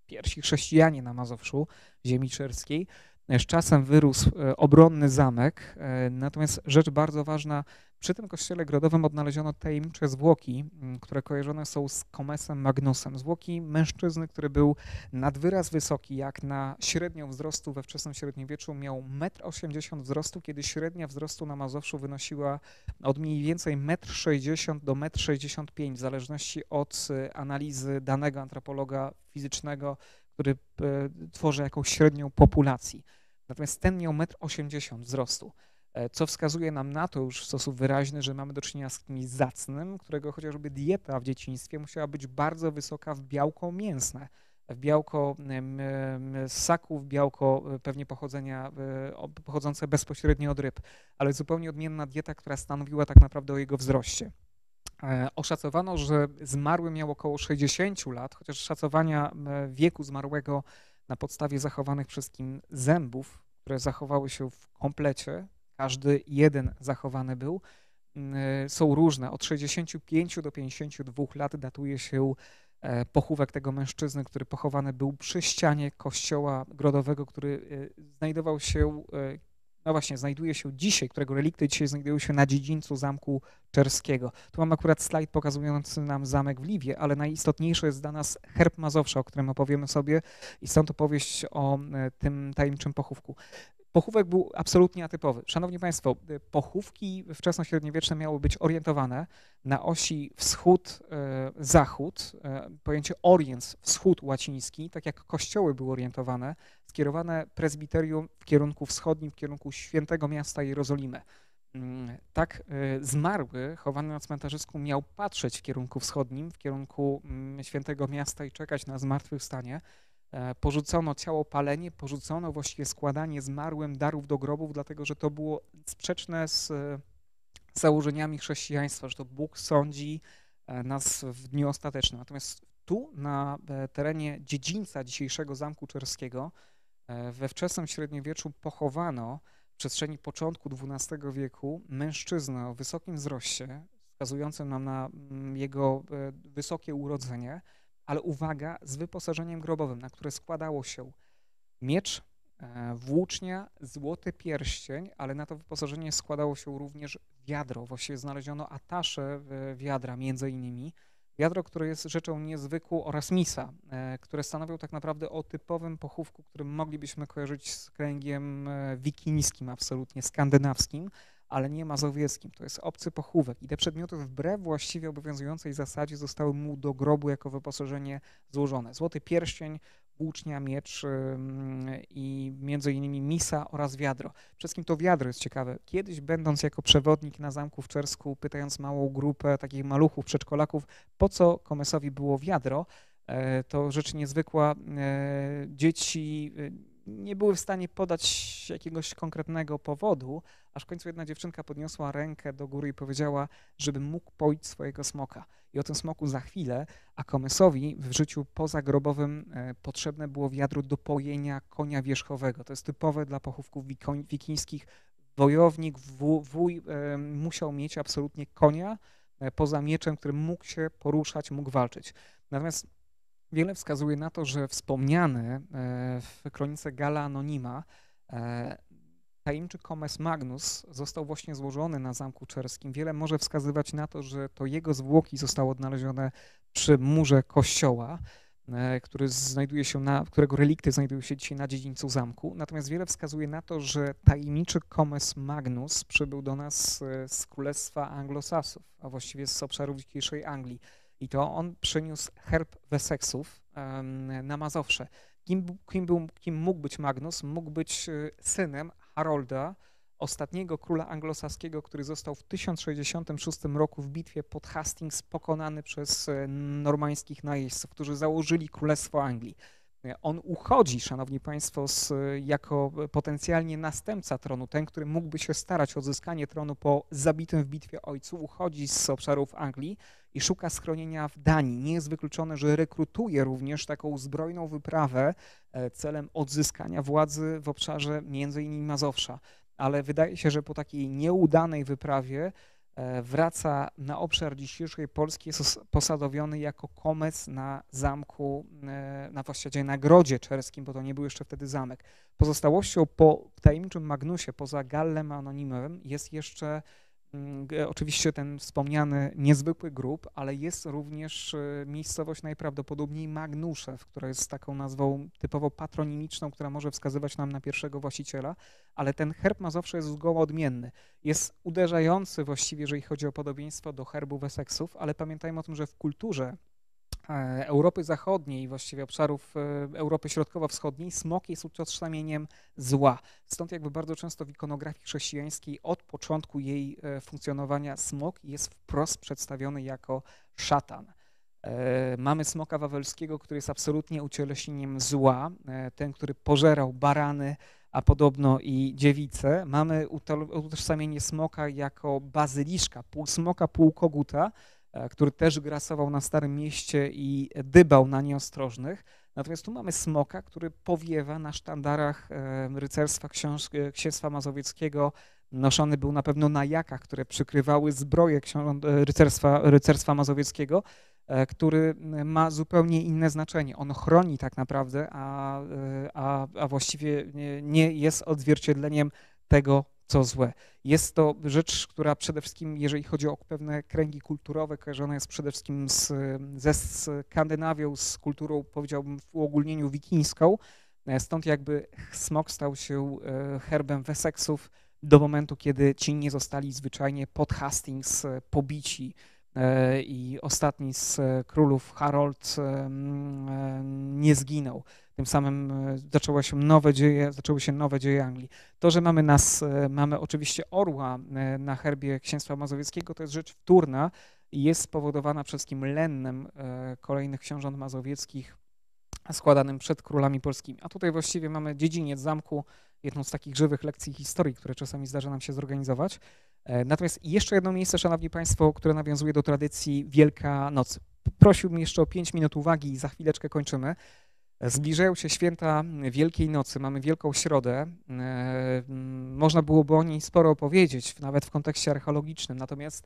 pierwsi chrześcijanie na Mazowszu, ziemi czerskiej. Z czasem wyrósł obronny zamek, natomiast rzecz bardzo ważna, przy tym kościele grodowym odnaleziono tajemnicze zwłoki, które kojarzone są z Comesem Magnusem. Zwłoki mężczyzny, który był nad wyraz wysoki, jak na średnią wzrostu we wczesnym średniowieczu, miał 1,80 m wzrostu, kiedy średnia wzrostu na Mazowszu wynosiła od mniej więcej 1,60 m do 1,65 m, w zależności od analizy danego antropologa fizycznego, który tworzy jakąś średnią populacji. Natomiast ten miał 1,80 m wzrostu, co wskazuje nam na to już w sposób wyraźny, że mamy do czynienia z kimś zacnym, którego chociażby dieta w dzieciństwie musiała być bardzo wysoka w białko mięsne, w białko z ssaków, białko pewnie pochodzące bezpośrednio od ryb, ale zupełnie odmienna dieta, która stanowiła tak naprawdę o jego wzroście. Oszacowano, że zmarły miał około 60 lat, chociaż szacowania wieku zmarłego na podstawie zachowanych przez kim zębów, które zachowały się w komplecie, każdy jeden zachowany był, są różne. Od 65 do 52 lat datuje się pochówek tego mężczyzny, który pochowany był przy ścianie kościoła grodowego, który znajdował się, no właśnie, znajduje się dzisiaj, którego relikty dzisiaj znajdują się na dziedzińcu Zamku Czerskiego. Tu mam akurat slajd pokazujący nam zamek w Liwie, ale najistotniejszy jest dla nas herb Mazowsza, o którym opowiemy sobie, i stąd opowieść o tym tajemniczym pochówku. Pochówek był absolutnie atypowy. Szanowni Państwo, pochówki wczesnośredniowieczne miały być orientowane na osi wschód-zachód, pojęcie oriens, wschód łaciński, tak jak kościoły były orientowane, skierowane prezbiterium w kierunku wschodnim, w kierunku świętego miasta Jerozolimę. Tak zmarły, chowany na cmentarzysku, miał patrzeć w kierunku wschodnim, w kierunku świętego miasta i czekać na zmartwychwstanie. Porzucono ciało palenie, porzucono właściwie składanie zmarłym darów do grobów, dlatego że to było sprzeczne z założeniami chrześcijaństwa, że to Bóg sądzi nas w dniu ostatecznym. Natomiast tu na terenie dziedzińca dzisiejszego Zamku Czerskiego we wczesnym średniowieczu pochowano w przestrzeni początku XII wieku mężczyznę o wysokim wzroście, wskazującym nam na jego wysokie urodzenie, ale uwaga, z wyposażeniem grobowym, na które składało się miecz, włócznia, złoty pierścień, ale na to wyposażenie składało się również wiadro. Właściwie znaleziono atasze wiadra między innymi. Wiadro, które jest rzeczą niezwykłą, oraz misa, które stanowią tak naprawdę o typowym pochówku, którym moglibyśmy kojarzyć z kręgiem wikińskim, absolutnie skandynawskim, ale nie mazowieckim. To jest obcy pochówek i te przedmioty wbrew właściwie obowiązującej zasadzie zostały mu do grobu jako wyposażenie złożone. Złoty pierścień, włócznia, miecz i między innymi misa oraz wiadro. Przede wszystkim to wiadro jest ciekawe. Kiedyś, będąc jako przewodnik na Zamku w Czersku, pytając małą grupę takich maluchów, przedszkolaków, po co Comesowi było wiadro, to rzecz niezwykła. Dzieci nie były w stanie podać jakiegoś konkretnego powodu, aż w końcu jedna dziewczynka podniosła rękę do góry i powiedziała, żeby mógł poić swojego smoka. I o tym smoku za chwilę, a Comesowi w życiu pozagrobowym potrzebne było wiadro do pojenia konia wierzchowego. To jest typowe dla pochówków wikińskich. Wojownik, wuj musiał mieć absolutnie konia poza mieczem, którym mógł się poruszać, mógł walczyć. Natomiast wiele wskazuje na to, że wspomniany w kronice Galla Anonima tajemniczy Comes Magnus został właśnie złożony na Zamku Czerskim. Wiele może wskazywać na to, że to jego zwłoki zostały odnalezione przy murze kościoła, którego relikty znajdują się dzisiaj na dziedzińcu zamku. Natomiast wiele wskazuje na to, że tajemniczy Comes Magnus przybył do nas z Królestwa Anglosasów, a właściwie z obszarów dzisiejszej Anglii. I to on przyniósł herb Wessexów na Mazowsze. Kim mógł być Magnus? Mógł być synem Harolda, ostatniego króla anglosaskiego, który został w 1066 roku w bitwie pod Hastings pokonany przez normańskich najeźdźców, którzy założyli Królestwo Anglii. On uchodzi, szanowni państwo, jako potencjalnie następca tronu, ten, który mógłby się starać o odzyskanie tronu po zabitym w bitwie ojcu, uchodzi z obszarów Anglii i szuka schronienia w Danii. Nie jest wykluczone, że rekrutuje również taką zbrojną wyprawę celem odzyskania władzy w obszarze między innymi Mazowsza. Ale wydaje się, że po takiej nieudanej wyprawie wraca na obszar dzisiejszej Polski, jest posadowiony jako komec na zamku, na właściwie nagrodzie czerskim, bo to nie był jeszcze wtedy zamek. Pozostałością po tajemniczym Magnusie, poza Gallem Anonimem, jest jeszcze oczywiście ten wspomniany niezwykły grób, ale jest również miejscowość najprawdopodobniej Magnuszew, która jest taką nazwą typowo patronimiczną, która może wskazywać nam na pierwszego właściciela, ale ten herb Mazowsza jest zgoła odmienny. Jest uderzający właściwie, jeżeli chodzi o podobieństwo do herbu Wesseksów, ale pamiętajmy o tym, że w kulturze Europy Zachodniej, właściwie obszarów Europy Środkowo-Wschodniej, smok jest utożsamieniem zła. Stąd jakby bardzo często w ikonografii chrześcijańskiej od początku jej funkcjonowania smok jest wprost przedstawiony jako szatan. Mamy smoka wawelskiego, który jest absolutnie ucieleśnieniem zła, ten, który pożerał barany, a podobno i dziewice. Mamy utożsamienie smoka jako bazyliszka, pół smoka, pół koguta, który też grasował na Starym Mieście i dybał na nieostrożnych. Natomiast tu mamy smoka, który powiewa na sztandarach rycerstwa księstwa mazowieckiego. Noszony był na pewno na jakach, które przykrywały zbroję rycerstwa mazowieckiego, który ma zupełnie inne znaczenie. On chroni tak naprawdę, a właściwie nie jest odzwierciedleniem tego, co złe. Jest to rzecz, która przede wszystkim, jeżeli chodzi o pewne kręgi kulturowe, kojarzona jest przede wszystkim ze Skandynawią, z kulturą, powiedziałbym, w uogólnieniu wikińską. Stąd jakby smok stał się herbem Wesseksów do momentu, kiedy ci nie zostali zwyczajnie pod Hastings pobici i ostatni z królów, Harold, nie zginął. Tym samym zaczęły się nowe dzieje Anglii. To, że mamy oczywiście orła na herbie księstwa mazowieckiego, to jest rzecz wtórna i jest spowodowana przede wszystkim lennem kolejnych książąt mazowieckich składanym przed królami polskimi. A tutaj właściwie mamy dziedziniec zamku, jedną z takich żywych lekcji historii, które czasami zdarza nam się zorganizować. Natomiast jeszcze jedno miejsce, szanowni państwo, które nawiązuje do tradycji Wielkanocy. Prosiłbym jeszcze o 5 minut uwagi i za chwileczkę kończymy. Zbliżają się święta Wielkiej Nocy, mamy Wielką Środę. Można byłoby o niej sporo opowiedzieć, nawet w kontekście archeologicznym. Natomiast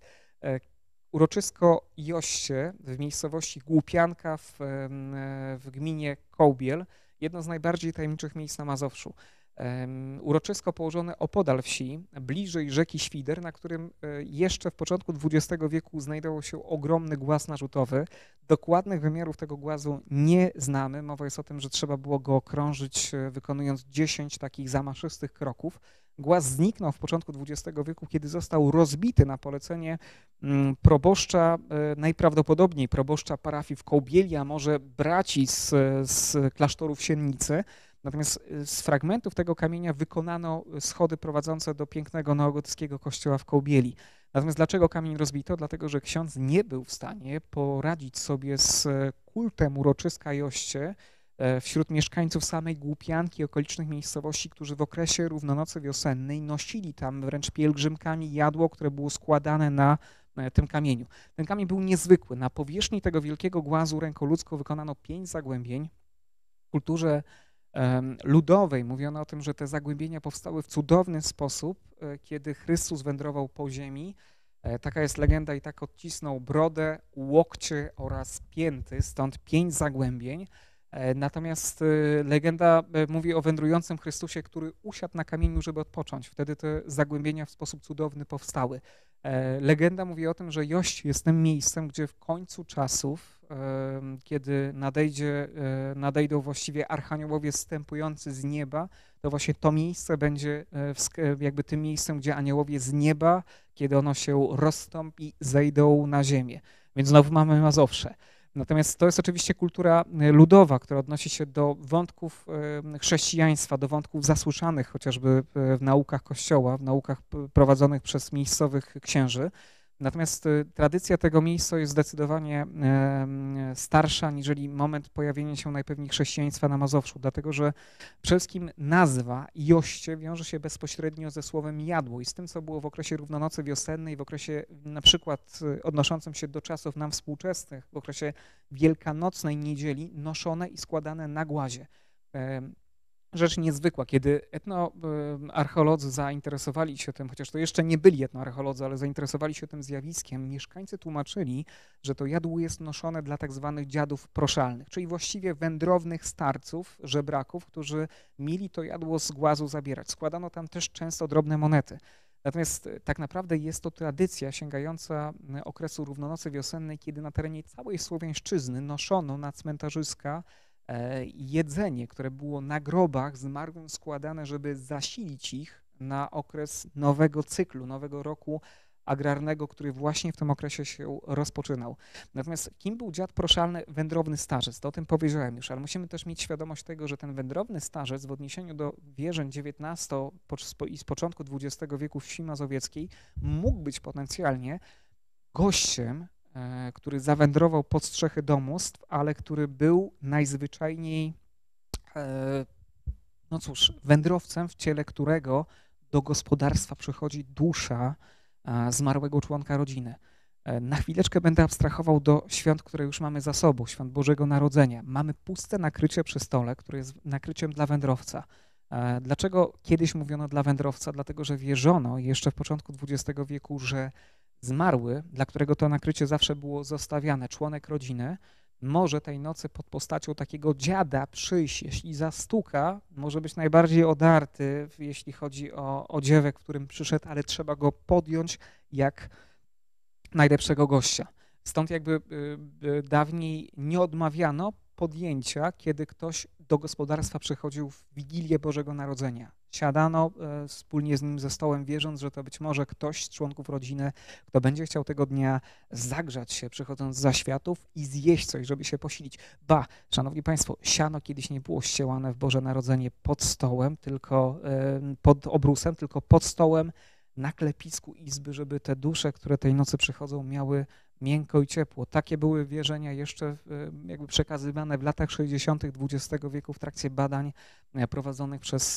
uroczysko Joście w miejscowości Głupianka w gminie Kołbiel, jedno z najbardziej tajemniczych miejsc na Mazowszu. Uroczysko położone opodal wsi, bliżej rzeki Świder, na którym jeszcze w początku XX wieku znajdował się ogromny głaz narzutowy. Dokładnych wymiarów tego głazu nie znamy. Mowa jest o tym, że trzeba było go okrążyć, wykonując 10 takich zamaszystych kroków. Głaz zniknął w początku XX wieku, kiedy został rozbity na polecenie proboszcza, najprawdopodobniej proboszcza parafii w Kołbieli, a może braci z klasztoru w Siennicy. Natomiast z fragmentów tego kamienia wykonano schody prowadzące do pięknego neogotyckiego kościoła w Kołbieli. Natomiast dlaczego kamień rozbito? Dlatego, że ksiądz nie był w stanie poradzić sobie z kultem uroczyska Joście wśród mieszkańców samej Głupianki i okolicznych miejscowości, którzy w okresie równonocy wiosennej nosili tam wręcz pielgrzymkami jadło, które było składane na tym kamieniu. Ten kamień był niezwykły. Na powierzchni tego wielkiego głazu rękoludzko wykonano 5 zagłębień. W kulturze ludowej mówiono o tym, że te zagłębienia powstały w cudowny sposób, kiedy Chrystus wędrował po ziemi. Taka jest legenda i tak odcisnął brodę, łokcie oraz pięty, stąd 5 zagłębień. Natomiast legenda mówi o wędrującym Chrystusie, który usiadł na kamieniu, żeby odpocząć. Wtedy te zagłębienia w sposób cudowny powstały. Legenda mówi o tym, że Jość jest tym miejscem, gdzie w końcu czasów, kiedy nadejdą właściwie archaniołowie zstępujący z nieba, to właśnie to miejsce będzie jakby tym miejscem, gdzie aniołowie z nieba, kiedy ono się rozstąpi, zejdą na ziemię. Więc znowu mamy Mazowsze. Natomiast to jest oczywiście kultura ludowa, która odnosi się do wątków chrześcijaństwa, do wątków zasłyszanych chociażby w naukach Kościoła, w naukach prowadzonych przez miejscowych księży. Natomiast tradycja tego miejsca jest zdecydowanie starsza niżeli moment pojawienia się najpewniej chrześcijaństwa na Mazowszu, dlatego że przede wszystkim nazwa Joście wiąże się bezpośrednio ze słowem jadło i z tym, co było w okresie równonocy wiosennej, w okresie na przykład odnoszącym się do czasów nam współczesnych, w okresie wielkanocnej niedzieli noszone i składane na głazie. rzecz niezwykła, kiedy etnoarcheolodzy zainteresowali się tym, chociaż to jeszcze nie byli etnoarcheolodzy, ale zainteresowali się tym zjawiskiem, mieszkańcy tłumaczyli, że to jadło jest noszone dla tak zwanych dziadów proszalnych, czyli właściwie wędrownych starców, żebraków, którzy mieli to jadło z głazu zabierać. Składano tam też często drobne monety. Natomiast tak naprawdę jest to tradycja sięgająca okresu równonocy wiosennej, kiedy na terenie całej Słowiańszczyzny noszono na cmentarzyska jedzenie, które było na grobach zmarłym składane, żeby zasilić ich na okres nowego cyklu, nowego roku agrarnego, który właśnie w tym okresie się rozpoczynał. Natomiast kim był dziad proszalny, wędrowny starzec? To o tym powiedziałem już, ale musimy też mieć świadomość tego, że ten wędrowny starzec w odniesieniu do wierzeń XIX i z początku XX wieku w wsi mazowieckiej mógł być potencjalnie gościem, który zawędrował pod strzechy domostw, ale który był najzwyczajniej, no cóż, wędrowcem, w ciele którego do gospodarstwa przychodzi dusza zmarłego członka rodziny. Na chwileczkę będę abstrahował do świąt, które już mamy za sobą, świąt Bożego Narodzenia. Mamy puste nakrycie przy stole, które jest nakryciem dla wędrowca. Dlaczego kiedyś mówiono dla wędrowca? Dlatego, że wierzono jeszcze w początku XX wieku, że zmarły, dla którego to nakrycie zawsze było zostawiane, członek rodziny, może tej nocy pod postacią takiego dziada przyjść, jeśli zastuka, może być najbardziej odarty, jeśli chodzi o odziewek, w którym przyszedł, ale trzeba go podjąć jak najlepszego gościa. Stąd jakby dawniej nie odmawiano podjęcia, kiedy ktoś do gospodarstwa przychodził w Wigilię Bożego Narodzenia. Siadano wspólnie z nim ze stołem, wierząc, że to być może ktoś z członków rodziny, kto będzie chciał tego dnia zagrzać się, przychodząc za światów i zjeść coś, żeby się posilić. Ba, szanowni państwo, siano kiedyś nie było ściełane w Boże Narodzenie pod stołem, tylko pod obrusem, tylko pod stołem na klepisku izby, żeby te dusze, które tej nocy przychodzą, miały miękko i ciepło. Takie były wierzenia jeszcze jakby przekazywane w latach 60. XX wieku w trakcie badań prowadzonych przez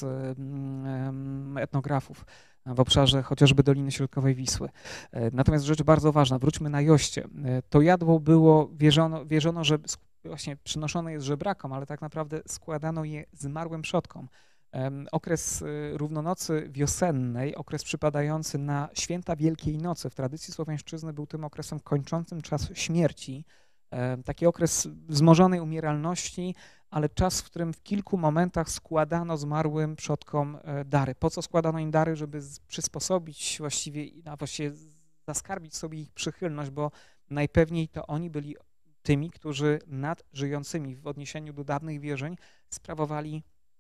etnografów w obszarze chociażby Doliny Środkowej Wisły. Natomiast rzecz bardzo ważna, wróćmy na Joście. To jadło było, wierzono, że właśnie przynoszone jest żebrakom, ale tak naprawdę składano je zmarłym przodkom. Okres równonocy wiosennej, okres przypadający na święta Wielkiej Nocy w tradycji słowiańszczyzny był tym okresem kończącym czas śmierci. Taki okres wzmożonej umieralności, ale czas, w którym w kilku momentach składano zmarłym przodkom dary. Po co składano im dary? Żeby przysposobić właściwie zaskarbić sobie ich przychylność, bo najpewniej to oni byli tymi, którzy nad żyjącymi w odniesieniu do dawnych wierzeń sprawowali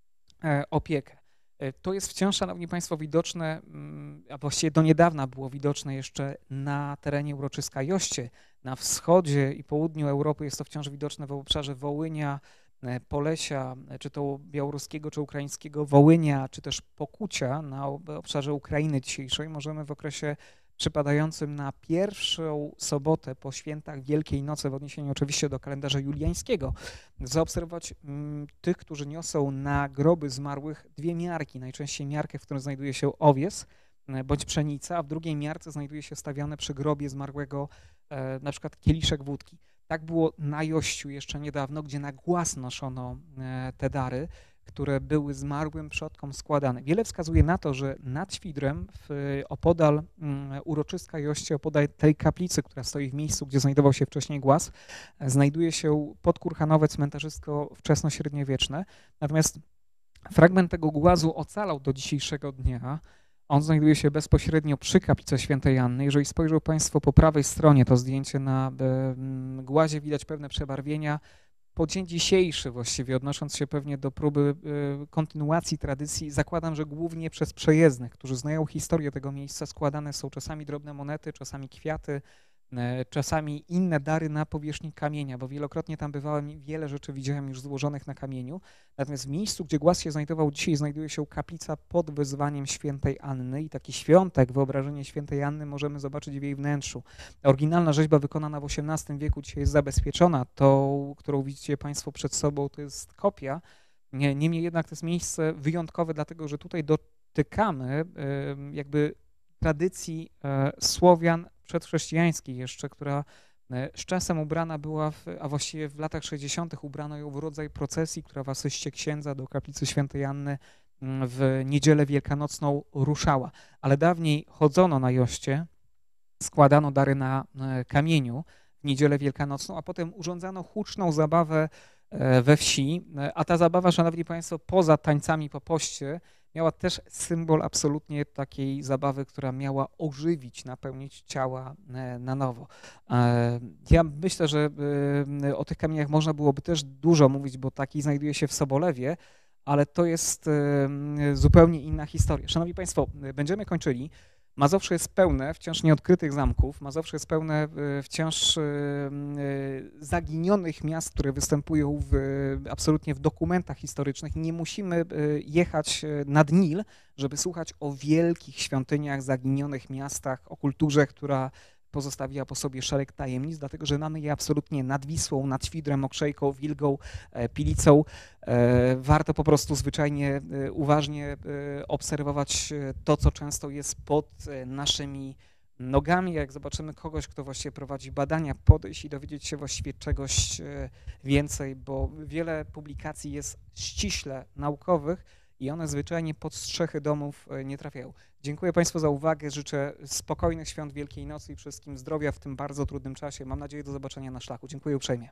opiekę. To jest wciąż, szanowni państwo, widoczne, a właściwie do niedawna było widoczne jeszcze na terenie uroczyska Joście. Na wschodzie i południu Europy jest to wciąż widoczne w obszarze Wołynia, Polesia, czy to białoruskiego, czy ukraińskiego Wołynia, czy też Pokucia na obszarze Ukrainy dzisiejszej. Możemy w okresie przypadającym na pierwszą sobotę po świętach Wielkiej Nocy, w odniesieniu oczywiście do kalendarza juliańskiego, zaobserwować tych, którzy niosą na groby zmarłych dwie miarki, najczęściej miarkę, w której znajduje się owies bądź pszenica, a w drugiej miarce znajduje się stawiane przy grobie zmarłego na przykład kieliszek wódki. Tak było na Jościu jeszcze niedawno, gdzie na głaz noszono te dary, które były zmarłym przodkom składane. Wiele wskazuje na to, że nad Świdrem, opodal uroczyska Joście, opodal tej kaplicy, która stoi w miejscu, gdzie znajdował się wcześniej głaz, znajduje się podkurhanowe cmentarzysko wczesnośredniowieczne. Natomiast fragment tego głazu ocalał do dzisiejszego dnia. On znajduje się bezpośrednio przy kaplicy Świętej Anny. Jeżeli spojrzą państwo po prawej stronie, to zdjęcie na głazie, widać pewne przebarwienia. Po dzień dzisiejszy właściwie, odnosząc się pewnie do próby kontynuacji tradycji, zakładam, że głównie przez przejezdnych, którzy znają historię tego miejsca, składane są czasami drobne monety, czasami kwiaty, czasami inne dary na powierzchni kamienia, bo wielokrotnie tam bywałem i wiele rzeczy widziałem już złożonych na kamieniu. Natomiast w miejscu, gdzie głaz się znajdował dzisiaj, znajduje się kaplica pod wezwaniem Świętej Anny i taki świątek, wyobrażenie Świętej Anny możemy zobaczyć w jej wnętrzu. Oryginalna rzeźba wykonana w XVIII wieku dzisiaj jest zabezpieczona. Tą, którą widzicie państwo przed sobą, to jest kopia. Niemniej jednak to jest miejsce wyjątkowe, dlatego że tutaj dotykamy jakby tradycji Słowian przedchrześcijańskiej jeszcze, która Z czasem ubrana była, a właściwie w latach 60. ubrano ją w rodzaj procesji, która w asyście księdza do kaplicy świętej Anny w niedzielę wielkanocną ruszała. Ale dawniej chodzono na joście, składano dary na kamieniu w niedzielę wielkanocną, a potem urządzano huczną zabawę we wsi, a ta zabawa, szanowni państwo, poza tańcami po poście, miała też symbol absolutnie takiej zabawy, która miała ożywić, napełnić ciała na nowo. Ja myślę, że o tych kamieniach można byłoby też dużo mówić, bo taki znajduje się w Sobolewie, ale to jest zupełnie inna historia. Szanowni państwo, będziemy kończyli. Mazowsze jest pełne wciąż nieodkrytych zamków, Mazowsze jest pełne wciąż zaginionych miast, które występują absolutnie w dokumentach historycznych. Nie musimy jechać nad Nil, żeby słuchać o wielkich świątyniach, zaginionych miastach, o kulturze, która pozostawiła po sobie szereg tajemnic, dlatego że mamy je absolutnie nad Wisłą, nad Świdrem, Okrzejką, Wilgą, Pilicą. Warto po prostu zwyczajnie uważnie obserwować to, co często jest pod naszymi nogami. Jak zobaczymy kogoś, kto właściwie prowadzi badania, podejść i dowiedzieć się właściwie czegoś więcej, bo wiele publikacji jest ściśle naukowych i one zwyczajnie pod strzechy domów nie trafiają. Dziękuję Państwu za uwagę, życzę spokojnych świąt Wielkiej Nocy i wszystkim zdrowia w tym bardzo trudnym czasie. Mam nadzieję do zobaczenia na szlaku. Dziękuję uprzejmie.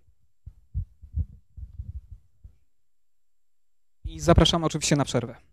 I zapraszam oczywiście na przerwę.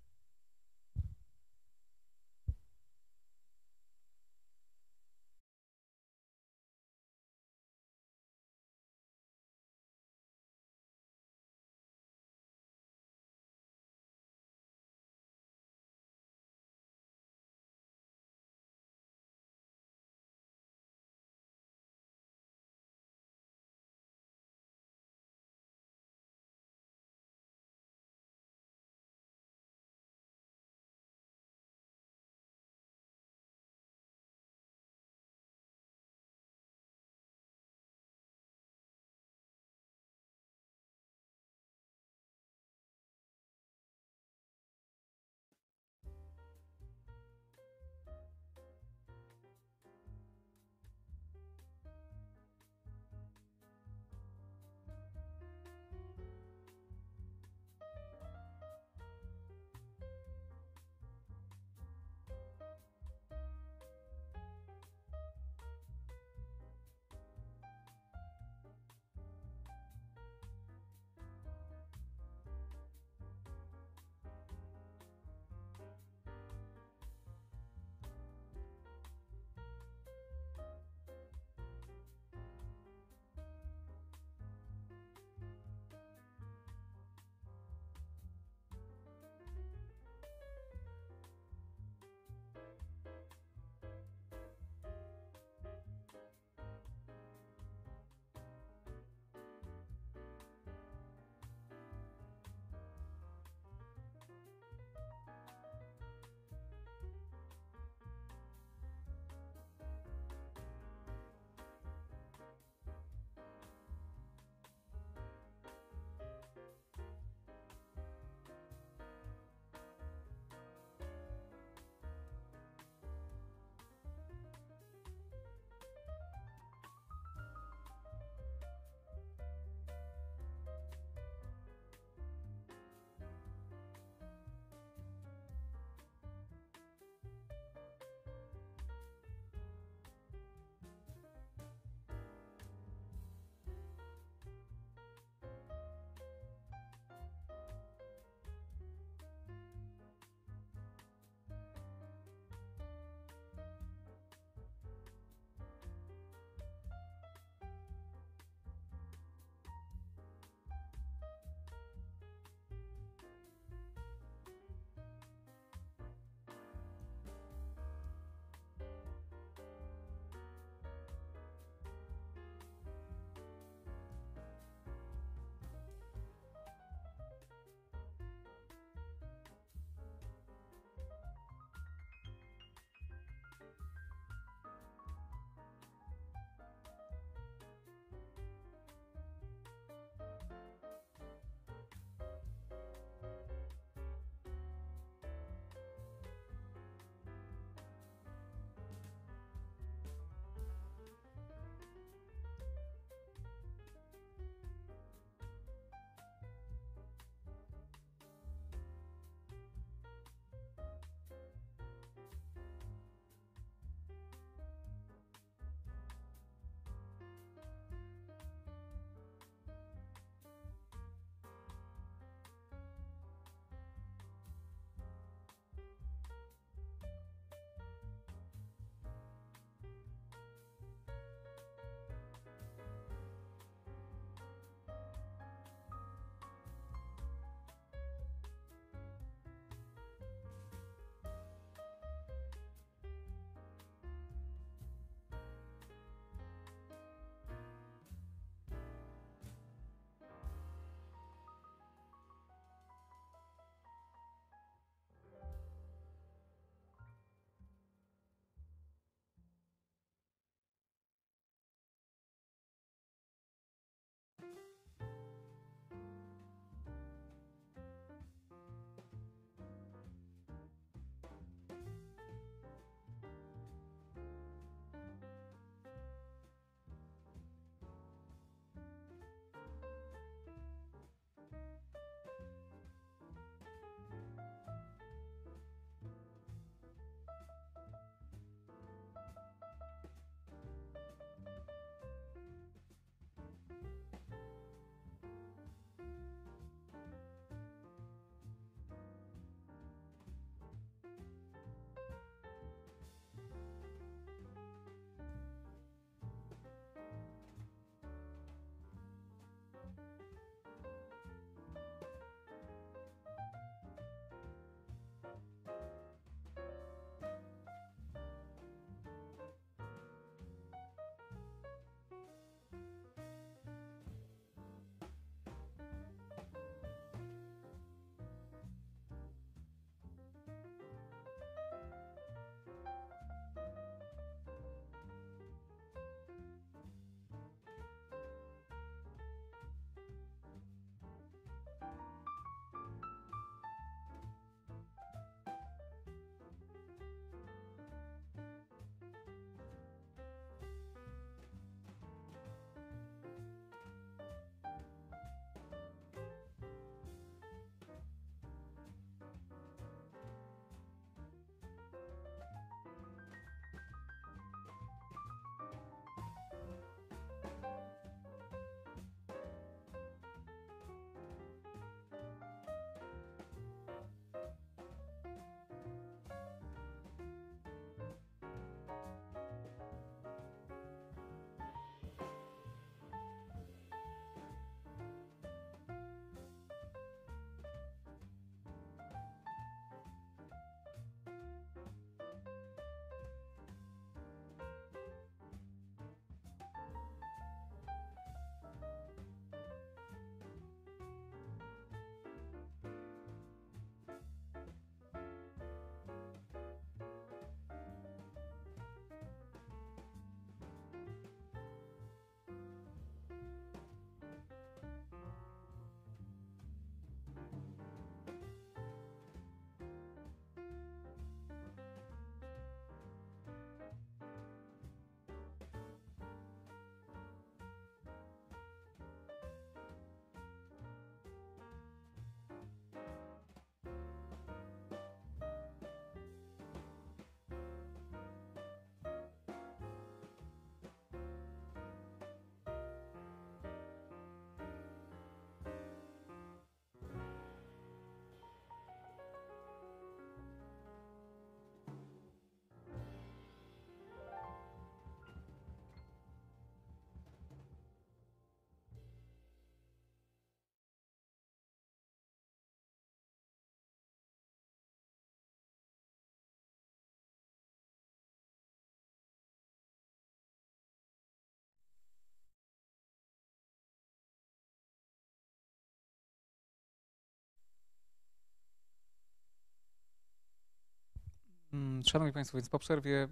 Szanowni Państwo, więc po przerwie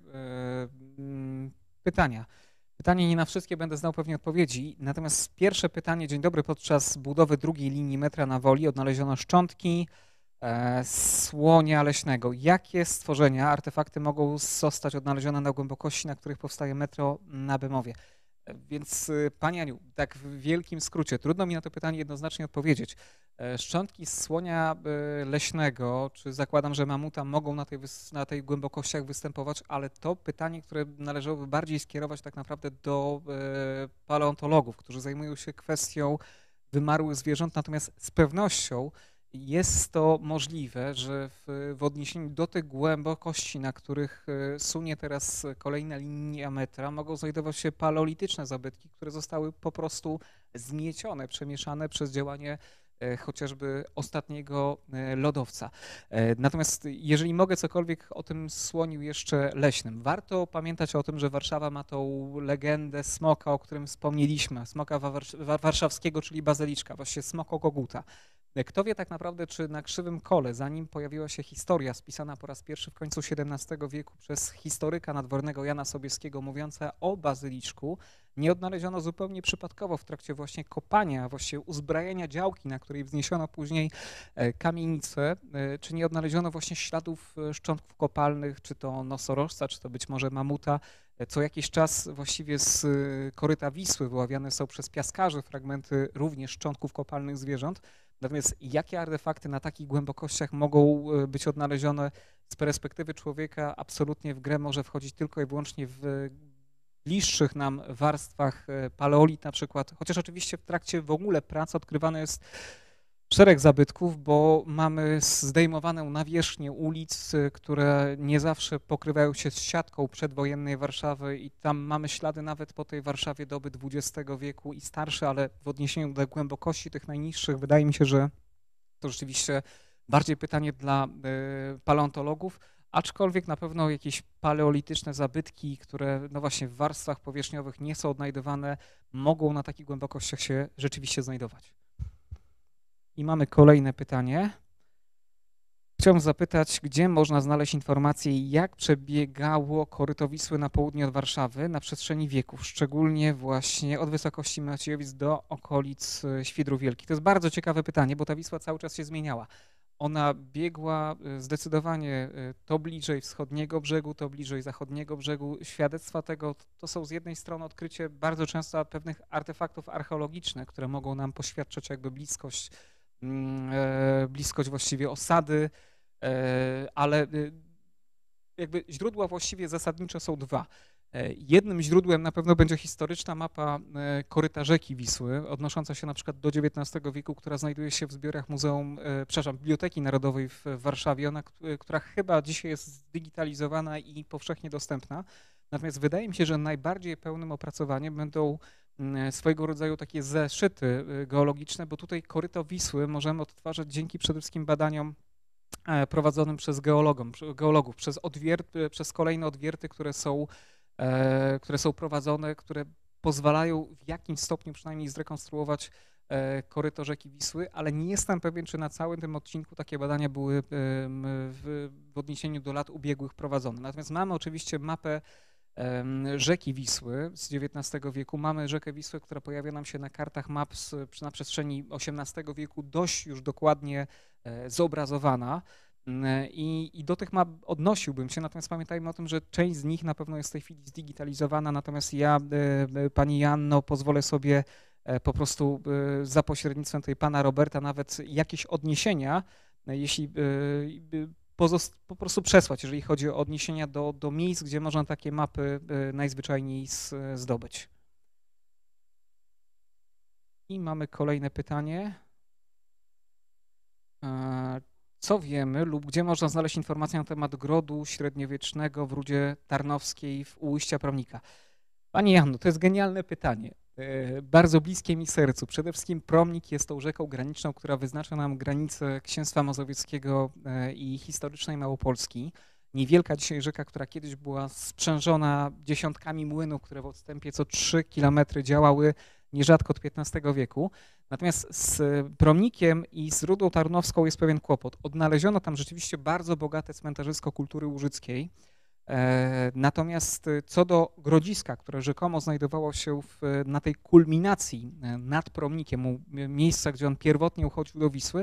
pytania. Pytanie nie na wszystkie będę znał pewnie odpowiedzi, natomiast pierwsze pytanie. Dzień dobry. Podczas budowy drugiej linii metra na Woli odnaleziono szczątki słonia leśnego. Jakie stworzenia, artefakty mogą zostać odnalezione na głębokości, na których powstaje metro na Bemowie? Więc Pani Aniu, tak w wielkim skrócie, trudno mi na to pytanie jednoznacznie odpowiedzieć. Szczątki słonia leśnego, czy zakładam, że mamuta mogą na tej głębokościach występować, ale to pytanie, które należałoby bardziej skierować tak naprawdę do paleontologów, którzy zajmują się kwestią wymarłych zwierząt, natomiast z pewnością jest to możliwe, że w odniesieniu do tych głębokości, na których sunie teraz kolejna linia metra, mogą znajdować się paleolityczne zabytki, które zostały po prostu zmiecione, przemieszane przez działanie chociażby ostatniego lodowca. Natomiast jeżeli mogę cokolwiek o tym słoniu jeszcze leśnym, warto pamiętać o tym, że Warszawa ma tą legendę smoka, o którym wspomnieliśmy, smoka warszawskiego, czyli bazyliczka, właściwie smoko koguta. Kto wie tak naprawdę, czy na Krzywym Kole, zanim pojawiła się historia spisana po raz pierwszy w końcu XVII wieku przez historyka nadwornego Jana Sobieskiego mówiąca o bazyliczku, nie odnaleziono zupełnie przypadkowo w trakcie właśnie kopania, właściwie uzbrajania działki, na której wzniesiono później kamienicę, czy nie odnaleziono właśnie śladów szczątków kopalnych, czy to nosorożca, czy to być może mamuta. Co jakiś czas właściwie z koryta Wisły wyławiane są przez piaskarzy fragmenty również szczątków kopalnych zwierząt. Natomiast jakie artefakty na takich głębokościach mogą być odnalezione z perspektywy człowieka, absolutnie w grę może wchodzić tylko i wyłącznie w bliższych nam warstwach paleolit na przykład, chociaż oczywiście w trakcie w ogóle prac odkrywane jest szereg zabytków, bo mamy zdejmowaną nawierzchnię ulic, które nie zawsze pokrywają się z siatką przedwojennej Warszawy i tam mamy ślady nawet po tej Warszawie doby XX wieku i starsze, ale w odniesieniu do głębokości tych najniższych wydaje mi się, że to rzeczywiście bardziej pytanie dla paleontologów, aczkolwiek na pewno jakieś paleolityczne zabytki, które no właśnie w warstwach powierzchniowych nie są odnajdywane, mogą na takich głębokościach się rzeczywiście znajdować. I mamy kolejne pytanie. Chciałbym zapytać, gdzie można znaleźć informacje, jak przebiegało koryto Wisły na południe od Warszawy na przestrzeni wieków, szczególnie właśnie od wysokości Maciejowic do okolic Świdrów Wielkich. To jest bardzo ciekawe pytanie, bo ta Wisła cały czas się zmieniała. Ona biegła zdecydowanie to bliżej wschodniego brzegu, to bliżej zachodniego brzegu. Świadectwa tego to są z jednej strony odkrycie bardzo często pewnych artefaktów archeologicznych, które mogą nam poświadczać jakby bliskość właściwie osady, ale jakby źródła właściwie zasadnicze są dwa. Jednym źródłem na pewno będzie historyczna mapa koryta rzeki Wisły, odnosząca się na przykład do XIX wieku, która znajduje się w zbiorach Biblioteki Narodowej w Warszawie, która chyba dzisiaj jest zdigitalizowana i powszechnie dostępna. Natomiast wydaje mi się, że najbardziej pełnym opracowaniem będą swojego rodzaju takie zeszyty geologiczne, bo tutaj koryto Wisły możemy odtwarzać dzięki przede wszystkim badaniom prowadzonym przez geologów, przez kolejne odwierty, które są prowadzone, które pozwalają w jakimś stopniu przynajmniej zrekonstruować koryto rzeki Wisły, ale nie jestem pewien, czy na całym tym odcinku takie badania były w odniesieniu do lat ubiegłych prowadzone. Natomiast mamy oczywiście mapę rzeki Wisły z XIX wieku. Mamy rzekę Wisłę, która pojawia nam się na kartach map na przestrzeni XVIII wieku, dość już dokładnie zobrazowana. I do tych map odnosiłbym się, natomiast pamiętajmy o tym, że część z nich na pewno jest w tej chwili zdigitalizowana, natomiast ja, Pani Joanno, pozwolę sobie po prostu za pośrednictwem tej Pana Roberta nawet jakieś odniesienia, jeśli po prostu przesłać, jeżeli chodzi o odniesienia do miejsc, gdzie można takie mapy najzwyczajniej zdobyć. I mamy kolejne pytanie. Co wiemy lub gdzie można znaleźć informację na temat grodu średniowiecznego w Rudzie Tarnowskiej u ujścia Promnika? Pani Janno, to jest genialne pytanie, bardzo bliskie mi sercu. Przede wszystkim Promnik jest tą rzeką graniczną, która wyznacza nam granicę Księstwa Mazowieckiego i historycznej Małopolski. Niewielka dzisiaj rzeka, która kiedyś była sprzężona dziesiątkami młynów, które w odstępie co 3 kilometry działały nierzadko od XV wieku. Natomiast z Promnikiem i z Rudą Tarnowską jest pewien kłopot. Odnaleziono tam rzeczywiście bardzo bogate cmentarzysko kultury łużyckiej. Natomiast co do Grodziska, które rzekomo znajdowało się na tej kulminacji nad Promnikiem, miejsca, gdzie on pierwotnie uchodził do Wisły,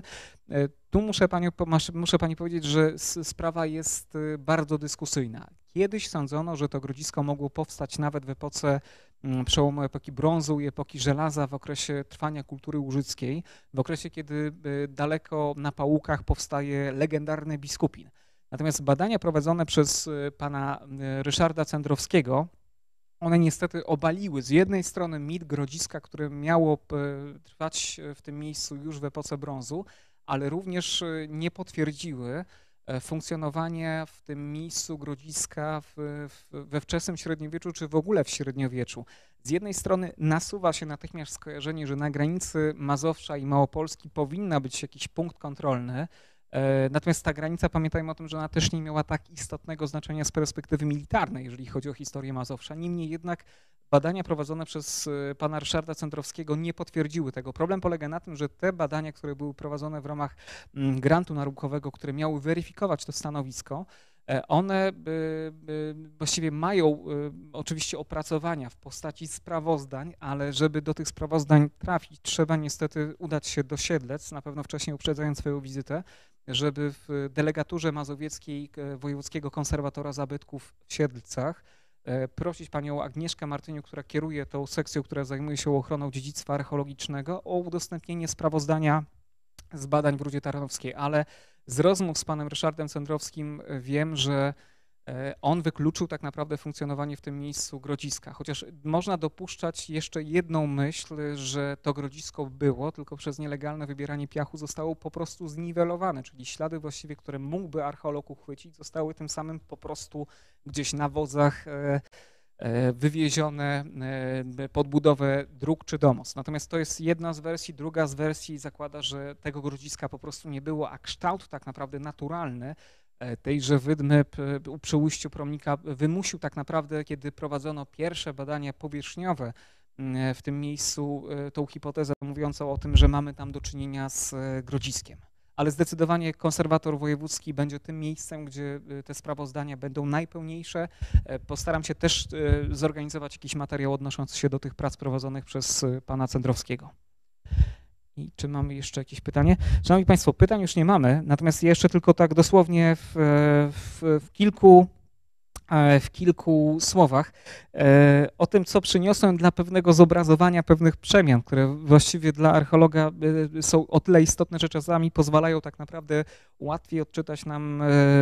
tu muszę pani powiedzieć, że sprawa jest bardzo dyskusyjna. Kiedyś sądzono, że to Grodzisko mogło powstać nawet w epoce przełomu epoki brązu i epoki żelaza, w okresie trwania kultury łużyckiej, w okresie, kiedy daleko na Pałukach powstaje legendarny Biskupin. Natomiast badania prowadzone przez pana Ryszarda Cendrowskiego, one niestety obaliły z jednej strony mit Grodziska, które miało trwać w tym miejscu już w epoce brązu, ale również nie potwierdziły funkcjonowanie w tym miejscu Grodziska we wczesnym średniowieczu czy w ogóle w średniowieczu. Z jednej strony nasuwa się natychmiast skojarzenie, że na granicy Mazowsza i Małopolski powinna być jakiś punkt kontrolny. Natomiast ta granica, pamiętajmy o tym, że ona też nie miała tak istotnego znaczenia z perspektywy militarnej, jeżeli chodzi o historię Mazowsza. Niemniej jednak badania prowadzone przez pana Ryszarda Cendrowskiego nie potwierdziły tego. Problem polega na tym, że te badania, które były prowadzone w ramach grantu naukowego, które miały weryfikować to stanowisko, one właściwie mają oczywiście opracowania w postaci sprawozdań, ale żeby do tych sprawozdań trafić, trzeba niestety udać się do Siedlec, na pewno wcześniej uprzedzając swoją wizytę, żeby w delegaturze mazowieckiej Wojewódzkiego Konserwatora Zabytków w Siedlcach prosić panią Agnieszkę Martyniuk, która kieruje tą sekcją, która zajmuje się ochroną dziedzictwa archeologicznego, o udostępnienie sprawozdania z badań w Rudzie Tarnowskiej, ale z rozmów z panem Ryszardem Cendrowskim wiem, że on wykluczył tak naprawdę funkcjonowanie w tym miejscu Grodziska, chociaż można dopuszczać jeszcze jedną myśl, że to Grodzisko było, tylko przez nielegalne wybieranie piachu zostało po prostu zniwelowane, czyli ślady właściwie, które mógłby archeolog uchwycić, zostały tym samym po prostu gdzieś na wozach wywiezione pod budowę dróg czy domostw. Natomiast to jest jedna z wersji. Druga z wersji zakłada, że tego Grodziska po prostu nie było, a kształt tak naprawdę naturalny tejże wydmy przy ujściu Promnika wymusił tak naprawdę, kiedy prowadzono pierwsze badania powierzchniowe w tym miejscu, tą hipotezę mówiącą o tym, że mamy tam do czynienia z Grodziskiem. Ale zdecydowanie konserwator wojewódzki będzie tym miejscem, gdzie te sprawozdania będą najpełniejsze. Postaram się też zorganizować jakiś materiał odnoszący się do tych prac prowadzonych przez pana Cendrowskiego. I czy mamy jeszcze jakieś pytanie? Szanowni Państwo, pytań już nie mamy, natomiast jeszcze tylko tak dosłownie w kilku słowach o tym, co przyniosłem dla pewnego zobrazowania pewnych przemian, które właściwie dla archeologa są o tyle istotne, że czasami pozwalają tak naprawdę łatwiej odczytać nam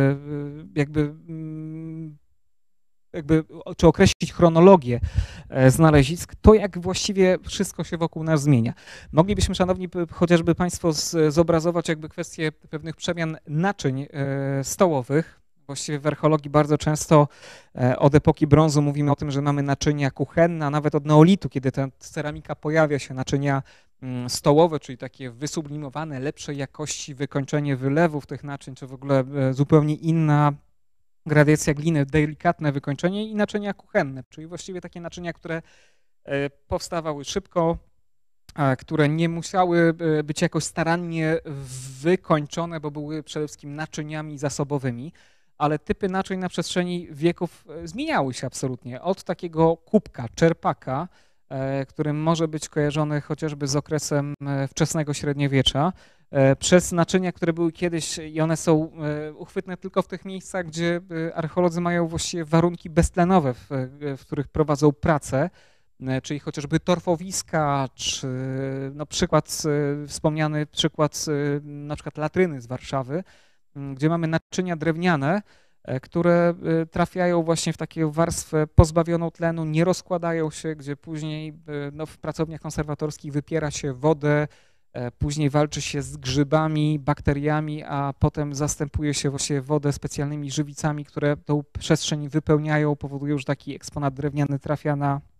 czy określić chronologię znalezisk, to jak właściwie wszystko się wokół nas zmienia. Moglibyśmy, szanowni chociażby Państwo, zobrazować jakby kwestię pewnych przemian naczyń stołowych. Właściwie w archeologii bardzo często od epoki brązu mówimy o tym, że mamy naczynia kuchenne, a nawet od neolitu, kiedy ta ceramika pojawia się, naczynia stołowe, czyli takie wysublimowane, lepszej jakości wykończenie wylewów tych naczyń, czy w ogóle zupełnie inna gradacja gliny, delikatne wykończenie i naczynia kuchenne, czyli właściwie takie naczynia, które powstawały szybko, które nie musiały być jakoś starannie wykończone, bo były przede wszystkim naczyniami zasobowymi, ale typy naczyń na przestrzeni wieków zmieniały się absolutnie. Od takiego kubka, czerpaka, którym może być kojarzony chociażby z okresem wczesnego średniowiecza, przez naczynia, które były kiedyś i one są uchwytne tylko w tych miejscach, gdzie archeolodzy mają właściwie warunki beztlenowe, w których prowadzą pracę, czyli chociażby torfowiska, czy no wspomniany przykład na przykład latryny z Warszawy, gdzie mamy naczynia drewniane, które trafiają właśnie w taką warstwę pozbawioną tlenu, nie rozkładają się, gdzie później w pracowniach konserwatorskich wypiera się wodę, później walczy się z grzybami, bakteriami, a potem zastępuje się właśnie wodę specjalnymi żywicami, które tą przestrzeń wypełniają, powodują, że taki eksponat drewniany trafia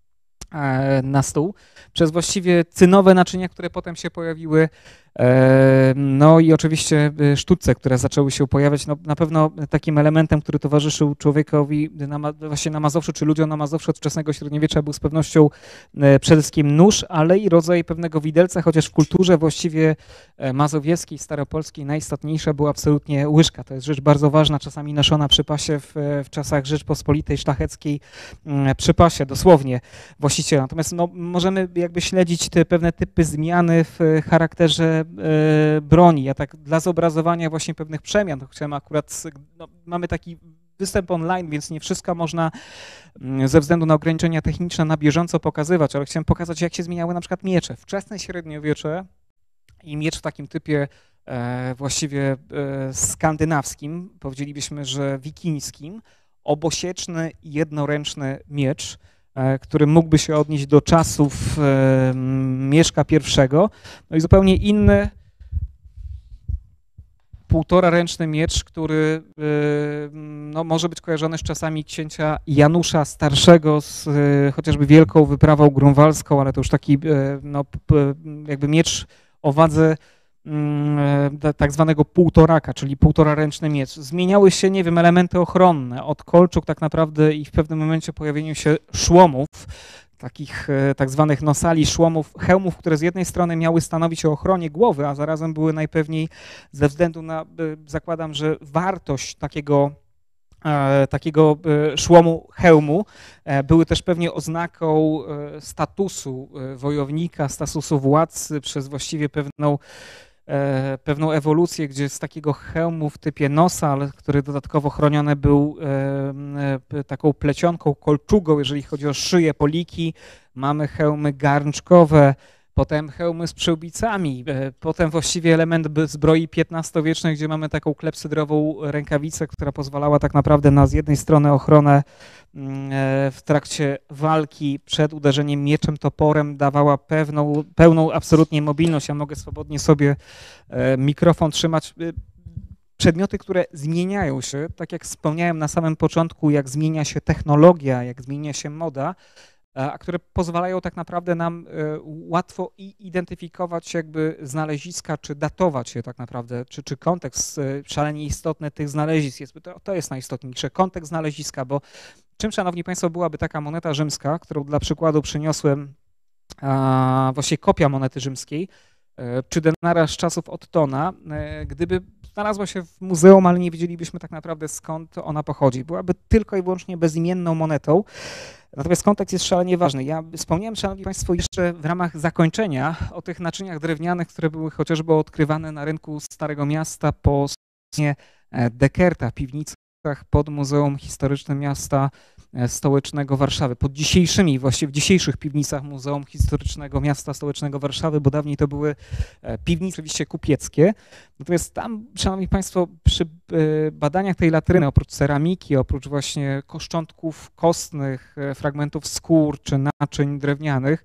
na stół, przez właściwie cynowe naczynia, które potem się pojawiły, no i oczywiście sztućce, które zaczęły się pojawiać. No, na pewno takim elementem, który towarzyszył człowiekowi właśnie na Mazowszu, czy ludziom na Mazowszu od wczesnego średniowiecza, był z pewnością przede wszystkim nóż, ale i rodzaj pewnego widelca, chociaż w kulturze właściwie mazowieckiej, staropolskiej najistotniejsza była absolutnie łyżka. To jest rzecz bardzo ważna, czasami noszona przy pasie w czasach Rzeczpospolitej Szlacheckiej, przy pasie dosłownie właściciela. Natomiast no, możemy jakby śledzić te pewne typy zmiany w charakterze broni. Ja tak dla zobrazowania właśnie pewnych przemian, to chciałem akurat, no, mamy taki występ online, więc nie wszystko można ze względu na ograniczenia techniczne na bieżąco pokazywać, ale chciałem pokazać, jak się zmieniały na przykład miecze. Wczesne średniowiecze i miecz w takim typie właściwie skandynawskim, powiedzielibyśmy, że wikińskim, obosieczny, jednoręczny miecz, który mógłby się odnieść do czasów Mieszka I, no i zupełnie inny półtoraręczny miecz, który no, może być kojarzony z czasami księcia Janusza Starszego, z chociażby wielką wyprawą grunwaldzką, ale to już taki no, jakby miecz o wadze tak zwanego półtoraka, czyli półtoraręczny miecz. Zmieniały się, nie wiem, elementy ochronne, od kolczuk tak naprawdę i w pewnym momencie pojawieniu się szłomów, takich tak zwanych nosali, szłomów, hełmów, które z jednej strony miały stanowić o ochronie głowy, a zarazem były najpewniej ze względu na, zakładam, że wartość takiego szłomu, hełmu, były też pewnie oznaką statusu wojownika, statusu władcy przez właściwie pewną ewolucję, gdzie z takiego hełmu w typie nosa, ale który dodatkowo chroniony był taką plecionką, kolczugą, jeżeli chodzi o szyję, poliki, mamy hełmy garnczkowe, potem hełmy z przyłbicami, potem właściwie element zbroi XV-wiecznej, gdzie mamy taką klepsydrową rękawicę, która pozwalała tak naprawdę na z jednej strony ochronę w trakcie walki przed uderzeniem mieczem, toporem, dawała pełną absolutnie mobilność. Ja mogę swobodnie sobie mikrofon trzymać. Przedmioty, które zmieniają się, tak jak wspomniałem na samym początku, jak zmienia się technologia, jak zmienia się moda, a które pozwalają tak naprawdę nam łatwo identyfikować jakby znaleziska, czy datować je tak naprawdę, czy kontekst szalenie istotny tych znalezisk jest, to jest najistotniejsze, kontekst znaleziska, bo czym, szanowni państwo, byłaby taka moneta rzymska, którą dla przykładu przyniosłem, właściwie kopia monety rzymskiej, czy denara z czasów Ottona, gdyby znalazła się w muzeum, ale nie wiedzielibyśmy tak naprawdę, skąd ona pochodzi. Byłaby tylko i wyłącznie bezimienną monetą. Natomiast kontekst jest szalenie ważny. Ja wspomniałem, szanowni państwo, jeszcze w ramach zakończenia o tych naczyniach drewnianych, które były chociażby odkrywane na rynku Starego Miasta po stronie Dekerta, piwnicach pod Muzeum Historycznym Miasta Stołecznego Warszawy, pod dzisiejszymi, właściwie w dzisiejszych piwnicach Muzeum Historycznego Miasta Stołecznego Warszawy, bo dawniej to były piwnice oczywiście kupieckie. Natomiast tam, szanowni państwo, przy badaniach tej latryny, oprócz ceramiki, oprócz właśnie szczątków kostnych, fragmentów skór czy naczyń drewnianych,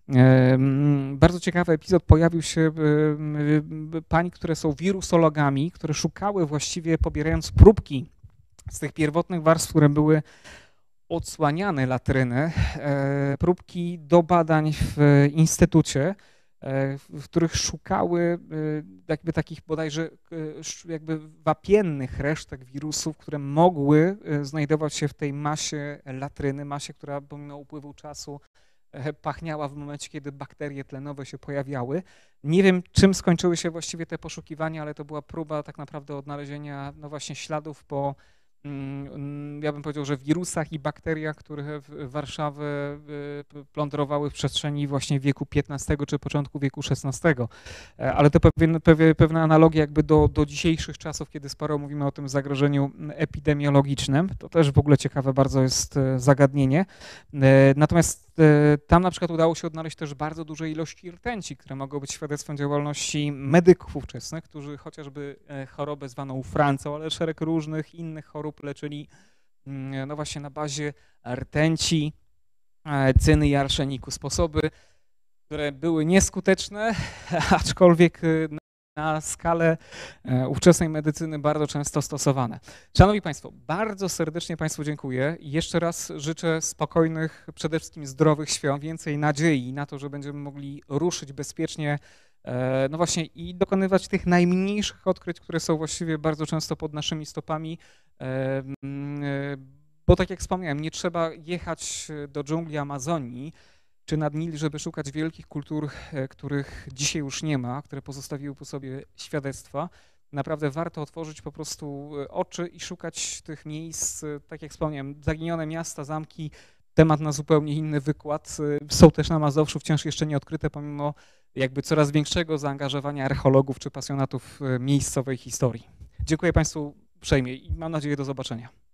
bardzo ciekawy epizod, pojawił się pań, które są wirusologami, które szukały właściwie, pobierając próbki z tych pierwotnych warstw, które były odsłaniane latryny, próbki do badań w instytucie, w których szukały jakby takich bodajże jakby wapiennych resztek wirusów, które mogły znajdować się w tej masie latryny, masie, która pomimo upływu czasu pachniała w momencie, kiedy bakterie tlenowe się pojawiały. Nie wiem, czym skończyły się właściwie te poszukiwania, ale to była próba tak naprawdę odnalezienia no właśnie śladów po, ja bym powiedział, że wirusach i bakteriach, które Warszawę plądrowały w przestrzeni właśnie wieku XV czy początku wieku XVI. Ale to pewna analogia jakby do dzisiejszych czasów, kiedy sporo mówimy o tym zagrożeniu epidemiologicznym. To też w ogóle ciekawe bardzo jest zagadnienie. Natomiast tam na przykład udało się odnaleźć też bardzo duże ilości rtęci, które mogą być świadectwem działalności medyków ówczesnych, którzy chociażby chorobę zwaną francą, ale szereg różnych innych chorób leczyli no właśnie na bazie rtęci, cyny i arszeniku. Sposoby, które były nieskuteczne, aczkolwiek na skalę ówczesnej medycyny bardzo często stosowane. Szanowni Państwo, bardzo serdecznie Państwu dziękuję i jeszcze raz życzę spokojnych, przede wszystkim zdrowych świąt, więcej nadziei na to, że będziemy mogli ruszyć bezpiecznie, no właśnie i dokonywać tych najmniejszych odkryć, które są właściwie bardzo często pod naszymi stopami, bo tak jak wspomniałem, nie trzeba jechać do dżungli Amazonii czy nad Nil, żeby szukać wielkich kultur, których dzisiaj już nie ma, które pozostawiły po sobie świadectwa. Naprawdę warto otworzyć po prostu oczy i szukać tych miejsc, tak jak wspomniałem, zaginione miasta, zamki, temat na zupełnie inny wykład. Są też na Mazowszu wciąż jeszcze nieodkryte, pomimo jakby coraz większego zaangażowania archeologów czy pasjonatów miejscowej historii. Dziękuję Państwu uprzejmie i mam nadzieję do zobaczenia.